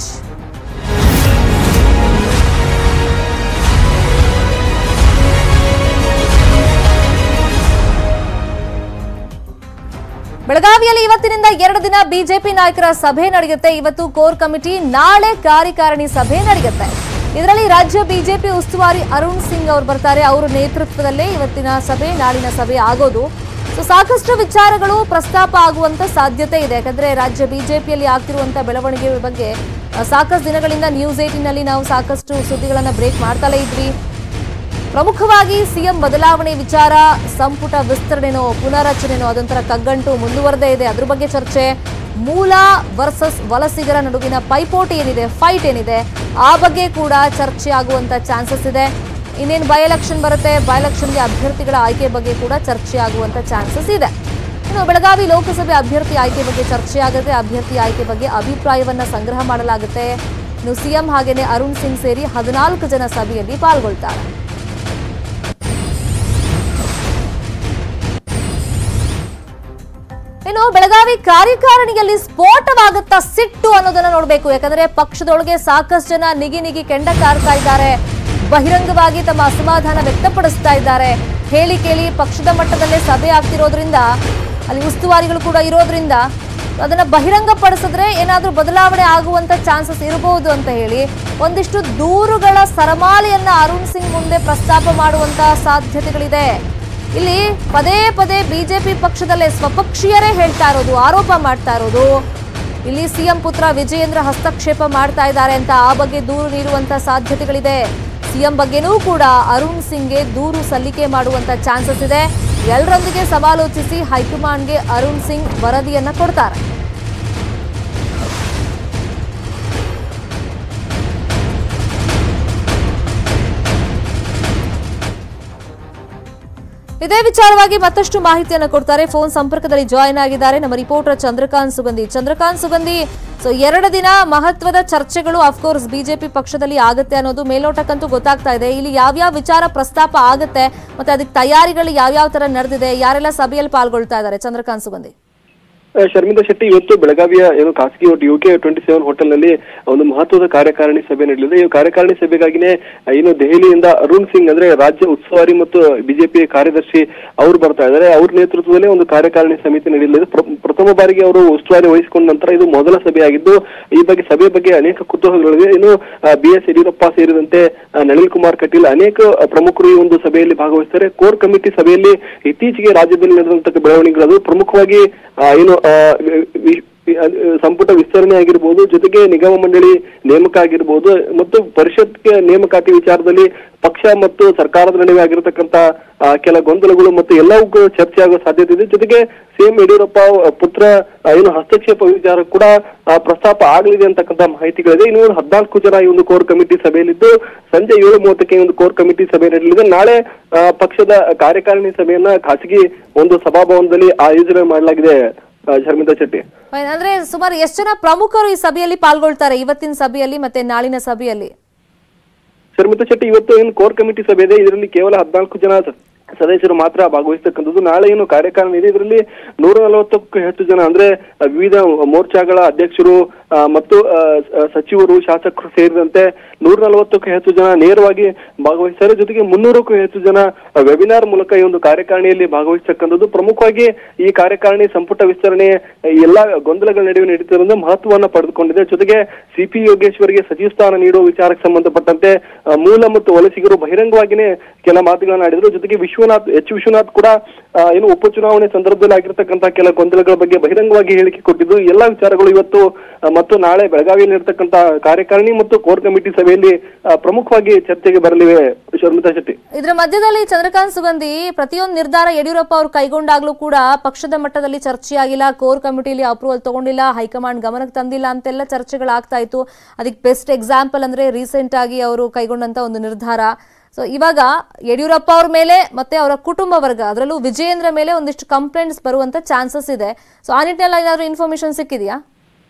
ಬೆಳಗಾವಿಯಲ್ಲಿ ಇವತ್ತಿನಿಂದ 2 ದಿನ ಬಿಜೆಪಿ ನಾಯಕರ ಸಭೆ ನಡೆಯುತ್ತೆ. ಇವತ್ತು ಕೋರ್ ಕಮಿಟಿ, ನಾಳೆ ಕಾರ್ಯಕಾರಿಣಿ ಸಭೆ ನಡೆಯುತ್ತೆ. ಇದರಲ್ಲಿ ರಾಜ್ಯ ಬಿಜೆಪಿ ಉಸ್ತುವಾರಿ ಅರುಣ್ ಸಿಂಗ್ ಅವರು ಬರ್ತಾರೆ. ಅವರ ನೇತೃತ್ವದಲ್ಲೇ ಇವತ್ತಿನ ಸಭೆ, ನಾಳಿನ ಸಭೆ ಆಗೋದು. ಸಾಕಷ್ಟು ವಿಚಾರಗಳು ಪ್ರಸ್ತಾಪ ಆಗುವಂತ ಸಾಧ್ಯತೆ ಇದೆ. ಯಾಕಂದ್ರೆ ರಾಜ್ಯ ಬಿಜೆಪಿಯಲ್ಲಿ ಆಗ್ತಿರುವಂತಹ ಬೆಳವಣಿಗೆ ಬಗ್ಗೆ ಸಾಕಷ್ಟು ದಿನಗಳಿಂದ ನ್ಯೂಸ್ 18 ನಲ್ಲಿ ನಾವು ಸಾಕಷ್ಟು ಸುದ್ದಿಗಳನ್ನ ಬ್ರೇಕ್ ಮಾಡ್ತಲೇ ಇದ್ವಿ. ಪ್ರಮುಖವಾಗಿ ಸಿಎಂ ಬದಲಾವಣೆ ವಿಚಾರ, ಸಂಪುಟ ವಿಸ್ತರಣೆನೋ ಪುನರಚನೆನೋ ಅದೊಂಥರ ಕಗ್ಗಂಟು ಮುಂದುವರೆದೇ ಇದೆ. ಅದ್ರ ಬಗ್ಗೆ ಚರ್ಚೆ. ಮೂಲ ವರ್ಸಸ್ ವಲಸಿಗರ ನಡುವಿನ ಪೈಪೋಟಿ ಏನಿದೆ, ಫೈಟ್ ಏನಿದೆ, ಆ ಬಗ್ಗೆ ಕೂಡ ಚರ್ಚೆ ಆಗುವಂತ ಚಾನ್ಸಸ್ ಇದೆ. ಇನ್ನೇನು ಬೈ ಎಲೆಕ್ಷನ್ ಬರುತ್ತೆ, ಬೈ ಎಲೆಕ್ಷನ್ಗೆ ಅಭ್ಯರ್ಥಿಗಳ ಆಯ್ಕೆ ಬಗ್ಗೆ ಕೂಡ ಚರ್ಚೆ ಆಗುವಂತ ಚಾನ್ಸಸ್ ಇದೆ. ಇನ್ನು ಬೆಳಗಾವಿ ಲೋಕಸಭೆ ಅಭ್ಯರ್ಥಿ ಆಯ್ಕೆ ಬಗ್ಗೆ ಚರ್ಚೆ ಆಗುತ್ತೆ. ಅಭ್ಯರ್ಥಿ ಆಯ್ಕೆ ಬಗ್ಗೆ ಅಭಿಪ್ರಾಯವನ್ನ ಸಂಗ್ರಹ ಮಾಡಲಾಗುತ್ತೆ. ಇನ್ನು ಸಿಎಂ ಹಾಗೇನೆ ಅರುಣ್ ಸಿಂಗ್ ಸೇರಿ 14 ಜನ ಸಭೆಯಲ್ಲಿ ಪಾಲ್ಗೊಳ್ತಾರೆ. ಇನ್ನು ಬೆಳಗಾವಿ ಕಾರ್ಯಕಾರಿಣಿಯಲ್ಲಿ ಸ್ಫೋಟವಾಗುತ್ತಾ ಸಿಟ್ಟು ಅನ್ನೋದನ್ನ ನೋಡಬೇಕು. ಯಾಕಂದ್ರೆ ಪಕ್ಷದೊಳಗೆ ಸಾಕಷ್ಟು ಜನ ನಿಗಿ ನಿಗಿ ಕೆಂಡ ಕಾರ್ತಾ ಇದ್ದಾರೆ. ಬಹಿರಂಗವಾಗಿ ತಮ್ಮ ಅಸಮಾಧಾನ ವ್ಯಕ್ತಪಡಿಸ್ತಾ ಇದ್ದಾರೆ. ಹೇಳಿ ಕೇಳಿ ಪಕ್ಷದ ಮಟ್ಟದಲ್ಲೇ ಸಭೆ ಆಗ್ತಿರೋದ್ರಿಂದ, ಅಲ್ಲಿ ಉಸ್ತುವಾರಿಗಳು ಕೂಡ ಇರೋದ್ರಿಂದ ಅದನ್ನ ಬಹಿರಂಗ ಪಡಿಸಿದ್ರೆ ಏನಾದ್ರೂ ಬದಲಾವಣೆ ಆಗುವಂತ ಚಾನ್ಸಸ್ ಇರಬಹುದು ಅಂತ ಹೇಳಿ ಒಂದಿಷ್ಟು ದೂರುಗಳ ಸರಮಾಲೆಯನ್ನ ಅರುಣ್ ಸಿಂಗ್ ಮುಂದೆ ಪ್ರಸ್ತಾಪ ಮಾಡುವಂತ ಸಾಧ್ಯತೆಗಳಿದೆ. ಇಲ್ಲಿ ಪದೇ ಪದೇ ಬಿಜೆಪಿ ಪಕ್ಷದಲ್ಲೇ ಸ್ವಪಕ್ಷೀಯರೇ ಹೇಳ್ತಾ ಇರೋದು, ಆರೋಪ ಮಾಡ್ತಾ ಇರೋದು, ಇಲ್ಲಿ ಸಿಎಂ ಪುತ್ರ ವಿಜಯೇಂದ್ರ ಹಸ್ತಕ್ಷೇಪ ಮಾಡ್ತಾ ಇದ್ದಾರೆ ಅಂತ ಆ ಬಗ್ಗೆ ದೂರು ನೀಡುವಂತ ಸಾಧ್ಯತೆಗಳಿದೆ. ಸಿಎಂ ಬಗ್ಗೆನೂ ಕೂಡ ಅರುಣ್ ಸಿಂಗ್ಗೆ ದೂರು ಸಲ್ಲಿಕೆ ಮಾಡುವಂತ ಚಾನ್ಸಸ್ ಇದೆ. ಎಲ್ಲರೊಂದಿಗೆ ಸಮಾಲೋಚಿಸಿ ಹೈಕಮಾಂಡ್ಗೆ ಅರುಣ್ ಸಿಂಗ್ ವರದಿಯನ್ನ ಕೊಡ್ತಾರೆ. ಇದೇ ವಿಚಾರವಾಗಿ ಮತ್ತಷ್ಟು ಮಾಹಿತಿಯನ್ನು ಕೊಡ್ತಾರೆ. ಫೋನ್ ಸಂಪರ್ಕದಲ್ಲಿ ಜಾಯಿನ್ ಆಗಿದ್ದಾರೆ ನಮ್ಮ ರಿಪೋರ್ಟರ್ ಚಂದ್ರಕಾಂತ್ ಸುಗಂಧಿ. ಚಂದ್ರಕಾಂತ್ ಸುಗಂಧಿ, 2 ದಿನ ಮಹತ್ವದ ಚರ್ಚೆಗಳು ಅಫ್ಕೋರ್ಸ್ ಬಿಜೆಪಿ ಪಕ್ಷದಲ್ಲಿ ಆಗುತ್ತೆ ಅನ್ನೋದು ಮೇಲ್ನೋಟಕ್ಕಂತೂ ಗೊತ್ತಾಗ್ತಾ ಇದೆ. ಇಲ್ಲಿ ಯಾವ್ಯಾವ ವಿಚಾರ ಪ್ರಸ್ತಾಪ ಆಗುತ್ತೆ, ಮತ್ತೆ ಅದಕ್ಕೆ ತಯಾರಿಗಳು ಯಾವ್ಯಾವ ತರ ನಡೆದಿದೆ, ಯಾರೆಲ್ಲ ಸಭೆಯಲ್ಲಿ ಪಾಲ್ಗೊಳ್ತಾ ಇದ್ದಾರೆ? ಚಂದ್ರಕಾಂತ್ ಸುಗಂಧಿ. ಶರ್ಮಿಂದಾ ಶೆಟ್ಟಿ, ಇವತ್ತು ಬೆಳಗಾವಿಯ ಖಾಸಗಿ UK 27 ಹೋಟೆಲ್ ನಲ್ಲಿ ಒಂದು ಮಹತ್ವದ ಕಾರ್ಯಕಾರಿಣಿ ಸಭೆ ನಡೆಯಲಿದೆ. ಈ ಕಾರ್ಯಕಾರಿಣಿ ಸಭೆಗಾಗಿನೇ ದೆಹಲಿಯಿಂದ ಅರುಣ್ ಸಿಂಗ್ ಅಂದ್ರೆ ರಾಜ್ಯ ಉಸ್ತುವಾರಿ ಮತ್ತು ಬಿಜೆಪಿ ಕಾರ್ಯದರ್ಶಿ ಅವರು ಬರ್ತಾ ಇದ್ದಾರೆ. ಅವ್ರ ನೇತೃತ್ವದಲ್ಲಿ ಒಂದು ಕಾರ್ಯಕಾರಿಣಿ ಸಮಿತಿ ನಡೆಯಲಿದೆ. ಪ್ರಥಮ ಬಾರಿಗೆ ಅವರು ಉಸ್ತುವಾರಿ ವಹಿಸಿಕೊಂಡ ನಂತರ ಇದು ಮೊದಲ ಸಭೆಯಾಗಿದ್ದು, ಈ ಬಗ್ಗೆ ಸಭೆ ಬಗ್ಗೆ ಅನೇಕ ಕುತೂಹಲಗಳಿವೆ. ಇನ್ನು BS ಯಡಿಯೂರಪ್ಪ ಸೇರಿದಂತೆ ನಳಿನ್ ಕುಮಾರ್ ಕಟೀಲ್ ಅನೇಕ ಪ್ರಮುಖರು ಈ ಒಂದು ಸಭೆಯಲ್ಲಿ ಭಾಗವಹಿಸ್ತಾರೆ. ಕೋರ್ ಕಮಿಟಿ ಸಭೆಯಲ್ಲಿ ಇತ್ತೀಚೆಗೆ ರಾಜ್ಯದಲ್ಲಿ ನಡೆದಂತಹ ಬೆಳವಣಿಗೆಗಳು, ಪ್ರಮುಖವಾಗಿ ಸಂಪುಟ ವಿಸ್ತರಣೆ ಆಗಿರ್ಬೋದು, ಜೊತೆಗೆ ನಿಗಮ ಮಂಡಳಿ ನೇಮಕ ಆಗಿರ್ಬೋದು ಮತ್ತು ಪರಿಷತ್ಗೆ ನೇಮಕಾತಿ ವಿಚಾರದಲ್ಲಿ ಪಕ್ಷ ಮತ್ತು ಸರ್ಕಾರದ ನಡುವೆ ಆಗಿರತಕ್ಕಂತ ಕೆಲ ಗೊಂದಲಗಳು ಮತ್ತು ಎಲ್ಲವೂ ಚರ್ಚೆ ಆಗೋ ಸಾಧ್ಯತೆ ಇದೆ. ಜೊತೆಗೆ ಸಿಎಂ ಯಡಿಯೂರಪ್ಪ ಪುತ್ರ ಹಸ್ತಕ್ಷೇಪ ವಿಚಾರ ಕೂಡ ಪ್ರಸ್ತಾಪ ಆಗಲಿದೆ ಅಂತಕ್ಕಂಥ ಮಾಹಿತಿಗಳಿದೆ. ಇನ್ನು 14 ಜನ ಈ ಒಂದು ಕೋರ್ ಕಮಿಟಿ ಸಭೆಯಲ್ಲಿದ್ದು ಸಂಜೆ 7:30ಕ್ಕೆ ಒಂದು ಕೋರ್ ಕಮಿಟಿ ಸಭೆ ನಡೆಯಲಿದೆ. ನಾಳೆ ಪಕ್ಷದ ಕಾರ್ಯಕಾರಿಣಿ ಸಭೆಯನ್ನ ಖಾಸಗಿ ಒಂದು ಸಭಾಭವನದಲ್ಲಿ ಆಯೋಜನೆ ಮಾಡಲಾಗಿದೆ. ಶರ್ಮಿತಾ ಶೆಟ್ಟಿ, ಅಂದ್ರೆ ಸುಮಾರು ಎಷ್ಟು ಜನ ಪ್ರಮುಖರು ಈ ಸಭೆಯಲ್ಲಿ ಪಾಲ್ಗೊಳ್ತಾರೆ, ಇವತ್ತಿನ ಸಭೆಯಲ್ಲಿ ಮತ್ತೆ ನಾಳಿನ ಸಭೆಯಲ್ಲಿ? ಶರ್ಮಿತಾ ಶೆಟ್ಟಿ, ಇವತ್ತು ಏನು ಕೋರ್ ಕಮಿಟಿ ಸಭೆ ಇದೆ, ಇದರಲ್ಲಿ ಕೇವಲ 14 ಜನ ಸದಸ್ಯರು ಮಾತ್ರ ಭಾಗವಹಿಸತಕ್ಕಂಥದ್ದು. ನಾಳೆ ಏನು ಕಾರ್ಯಕಾರಿಣಿ ಇದೆ, ಇದರಲ್ಲಿ 140ಕ್ಕೂ ಹೆಚ್ಚು ಜನ ಅಂದ್ರೆ ವಿವಿಧ ಮೋರ್ಚಾಗಳ ಅಧ್ಯಕ್ಷರು ಮತ್ತು ಸಚಿವರು, ಶಾಸಕರು ಸೇರಿದಂತೆ 140ಕ್ಕೂ ಹೆಚ್ಚು ಜನ ನೇರವಾಗಿ ಭಾಗವಹಿಸ್ತಾರೆ. ಜೊತೆಗೆ 300ಕ್ಕೂ ಹೆಚ್ಚು ಜನ ವೆಬಿನಾರ್ ಮೂಲಕ ಈ ಒಂದು ಕಾರ್ಯಕಾರಿಣಿಯಲ್ಲಿ ಭಾಗವಹಿಸತಕ್ಕಂಥದ್ದು. ಪ್ರಮುಖವಾಗಿ ಈ ಕಾರ್ಯಕಾರಿಣಿ ಸಂಪುಟ ವಿಸ್ತರಣೆ ಎಲ್ಲಾ ಗೊಂದಲಗಳ ನಡುವೆ ನಡೀತಿರೋದ್ರಿಂದ ಮಹತ್ವವನ್ನು ಪಡೆದುಕೊಂಡಿದೆ. ಜೊತೆಗೆ ಸಿಪಿ ಯೋಗೇಶ್ವರ್ಗೆ ಸಚಿವ ಸ್ಥಾನ ನೀಡುವ ವಿಚಾರಕ್ಕೆ ಸಂಬಂಧಪಟ್ಟಂತೆ ಮೂಲ ಮತ್ತು ವಲಸಿಗರು ಬಹಿರಂಗವಾಗಿನೇ ಕೆಲ ಮಾತುಗಳನ್ನ ಆಡಿದ್ರು. ಜೊತೆಗೆ ವಿಶ್ವನಾಥ್ ಕೂಡ ಏನು ಉಪಚುನಾವಣೆ ಸಂದರ್ಭದಲ್ಲಿ ಆಗಿರ್ತಕ್ಕಂತಹ ಕೆಲ ಗೊಂದಲಗಳ ಬಗ್ಗೆ ಬಹಿರಂಗವಾಗಿ ಹೇಳಿಕೆ ಕೊಟ್ಟಿದ್ದು. ಎಲ್ಲಾ ವಿಚಾರಗಳು ಇವತ್ತು ಮತ್ತು ನಾಳೆ ಬೆಳಗಾವಿಯಲ್ಲಿ ಇರತಕ್ಕಂತ ಕಾರ್ಯಕಾರಿಣಿ ಮತ್ತು ಕೋರ್ ಕಮಿಟಿ ಸಭೆಯಲ್ಲಿ ಪ್ರಮುಖವಾಗಿ ಚರ್ಚೆಗೆ ಬರಲಿವೆ. ಶರ್ಮಿತಾ ಶೆಟ್ಟಿ, ಇದರ ಮಧ್ಯದಲ್ಲಿ ಚಂದ್ರಕಾಂತ್ ಸುಗಂಧಿ, ಪ್ರತಿಯೊಂದು ನಿರ್ಧಾರ ಯಡಿಯೂರಪ್ಪ ಅವರು ಕೈಗೊಂಡಾಗ್ಲೂ ಕೂಡ ಪಕ್ಷದ ಮಟ್ಟದಲ್ಲಿ ಚರ್ಚೆ ಆಗಿಲ್ಲ, ಕೋರ್ ಕಮಿಟಿಲಿ ಅಪ್ರೂವಲ್ ತಗೊಂಡಿಲ್ಲ, ಹೈಕಮಾಂಡ್ ಗಮನಕ್ಕೆ ತಂದಿಲ್ಲ ಅಂತೆಲ್ಲ ಚರ್ಚೆಗಳಾಗ್ತಾ ಇತ್ತು. ಅದಕ್ಕೆ ಬೆಸ್ಟ್ ಎಕ್ಸಾಂಪಲ್ ಅಂದ್ರೆ ರೀಸೆಂಟ್ ಆಗಿ ಅವರು ಕೈಗೊಂಡಂತ ಒಂದು ನಿರ್ಧಾರ. ಸೊ ಇವಾಗ ಯಡಿಯೂರಪ್ಪ ಅವ್ರ ಮೇಲೆ ಮತ್ತೆ ಅವರ ಕುಟುಂಬ ವರ್ಗ, ಅದರಲ್ಲೂ ವಿಜಯೇಂದ್ರ ಮೇಲೆ ಒಂದಿಷ್ಟು ಕಂಪ್ಲೇಂಟ್ಸ್ ಬರುವಂತ ಚಾನ್ಸಸ್ ಇದೆ. ಸೊ ಆ ನಿಟ್ಟಿನಲ್ಲಿ ಏನಾದ್ರು ಇನ್ಫಾರ್ಮೇಶನ್ ಸಿಕ್ಕಿದೆಯಾ?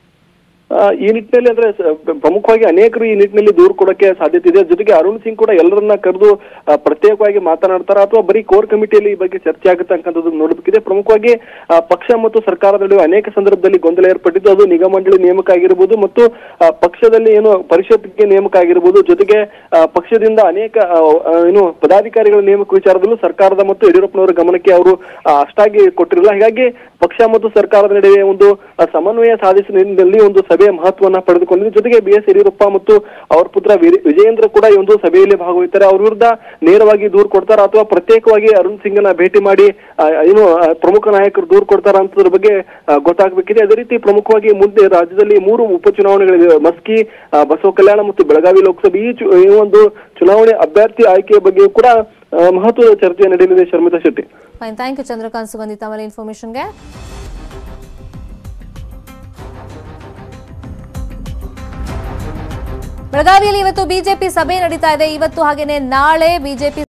ಈ ನಿಟ್ಟಿನಲ್ಲಿ ಅಂದ್ರೆ ಪ್ರಮುಖವಾಗಿ ಅನೇಕರು ಈ ನಿಟ್ಟಿನಲ್ಲಿ ದೂರು ಕೊಡಕ್ಕೆ ಸಾಧ್ಯತೆ ಇದೆ. ಜೊತೆಗೆ ಅರುಣ್ ಸಿಂಗ್ ಕೂಡ ಎಲ್ಲರನ್ನ ಕರೆದು ಪ್ರತ್ಯೇಕವಾಗಿ ಮಾತನಾಡ್ತಾರ ಅಥವಾ ಬರೀ ಕೋರ್ ಕಮಿಟಿಯಲ್ಲಿ ಈ ಬಗ್ಗೆ ಚರ್ಚೆ ಆಗುತ್ತೆ ಅಂತಕ್ಕಂಥದ್ದು ನೋಡಬೇಕಿದೆ. ಪ್ರಮುಖವಾಗಿ ಪಕ್ಷ ಮತ್ತು ಸರ್ಕಾರದ ನಡುವೆ ಅನೇಕ ಸಂದರ್ಭದಲ್ಲಿ ಗೊಂದಲ ಏರ್ಪಟ್ಟಿದ್ದು, ಅದು ನಿಗಮ ಮಂಡಳಿ ನೇಮಕ ಆಗಿರಬಹುದು ಮತ್ತು ಪಕ್ಷದಲ್ಲಿ ಏನು ಪರಿಷತ್ಗೆ ನೇಮಕ ಆಗಿರಬಹುದು. ಜೊತೆಗೆ ಪಕ್ಷದಿಂದ ಅನೇಕ ಪದಾಧಿಕಾರಿಗಳ ನೇಮಕ ವಿಚಾರದಲ್ಲೂ ಸರ್ಕಾರದ ಮತ್ತು ಯಡಿಯೂರಪ್ಪನವರ ಗಮನಕ್ಕೆ ಅವರು ಅಷ್ಟಾಗಿ ಕೊಟ್ಟಿರಲಿಲ್ಲ. ಹೀಗಾಗಿ ಪಕ್ಷ ಮತ್ತು ಸರ್ಕಾರದ ನಡುವೆ ಒಂದು ಸಮನ್ವಯ ಸಾಧಿಸುವ ನಿಟ್ಟಿನಲ್ಲಿ ಒಂದು ಸಭೆಯ ಮಹತ್ವವನ್ನ ಪಡೆದುಕೊಂಡಿದೆ. ಜೊತೆಗೆ BS ಯಡಿಯೂರಪ್ಪ ಮತ್ತು ಅವರ ಪುತ್ರ ವಿಜಯೇಂದ್ರ ಕೂಡ ಈ ಒಂದು ಸಭೆಯಲ್ಲಿ ಭಾಗವಹಿಸ್ತಾರೆ. ಅವ್ರ ವಿರುದ್ಧ ನೇರವಾಗಿ ದೂರು ಕೊಡ್ತಾರ ಅಥವಾ ಪ್ರತ್ಯೇಕವಾಗಿ ಅರುಣ್ ಸಿಂಗ್ನ ಭೇಟಿ ಮಾಡಿ ಪ್ರಮುಖ ನಾಯಕರು ದೂರು ಕೊಡ್ತಾರ ಅಂತದ್ರ ಬಗ್ಗೆ ಗೊತ್ತಾಗಬೇಕಿದೆ. ಅದೇ ರೀತಿ ಪ್ರಮುಖವಾಗಿ ಮುಂದೆ ರಾಜ್ಯದಲ್ಲಿ 3 ಉಪಚುನಾವಣೆಗಳಿವೆ. ಮಸ್ಕಿ, ಬಸವ ಕಲ್ಯಾಣ ಮತ್ತು ಬೆಳಗಾವಿ ಲೋಕಸಭೆ ಈ ಒಂದು ಚುನಾವಣೆ ಅಭ್ಯರ್ಥಿ ಆಯ್ಕೆಯ ಬಗ್ಗೆ ಕೂಡ ಮಹತ್ವದ ಚರ್ಚೆ ನಡೆಯಲಿದೆ. ಶರ್ಮಿತಾ ಶೆಟ್ಟಿ, ಥ್ಯಾಂಕ್ ಯು ಚಂದ್ರಕಾಂತ್ ಸುಗಂಧಿ ತಮ್ಮ ಇನ್ಫಾರ್ಮೇಶನ್ಗೆ. ಬೆಳಗಾವಿಯಲ್ಲಿ ಇವತ್ತು ಬಿಜೆಪಿ ಸಭೆ ನಡೀತಾ ಇದೆ. ಇವತ್ತು ಹಾಗೇನೆ ನಾಳೆ ಬಿಜೆಪಿ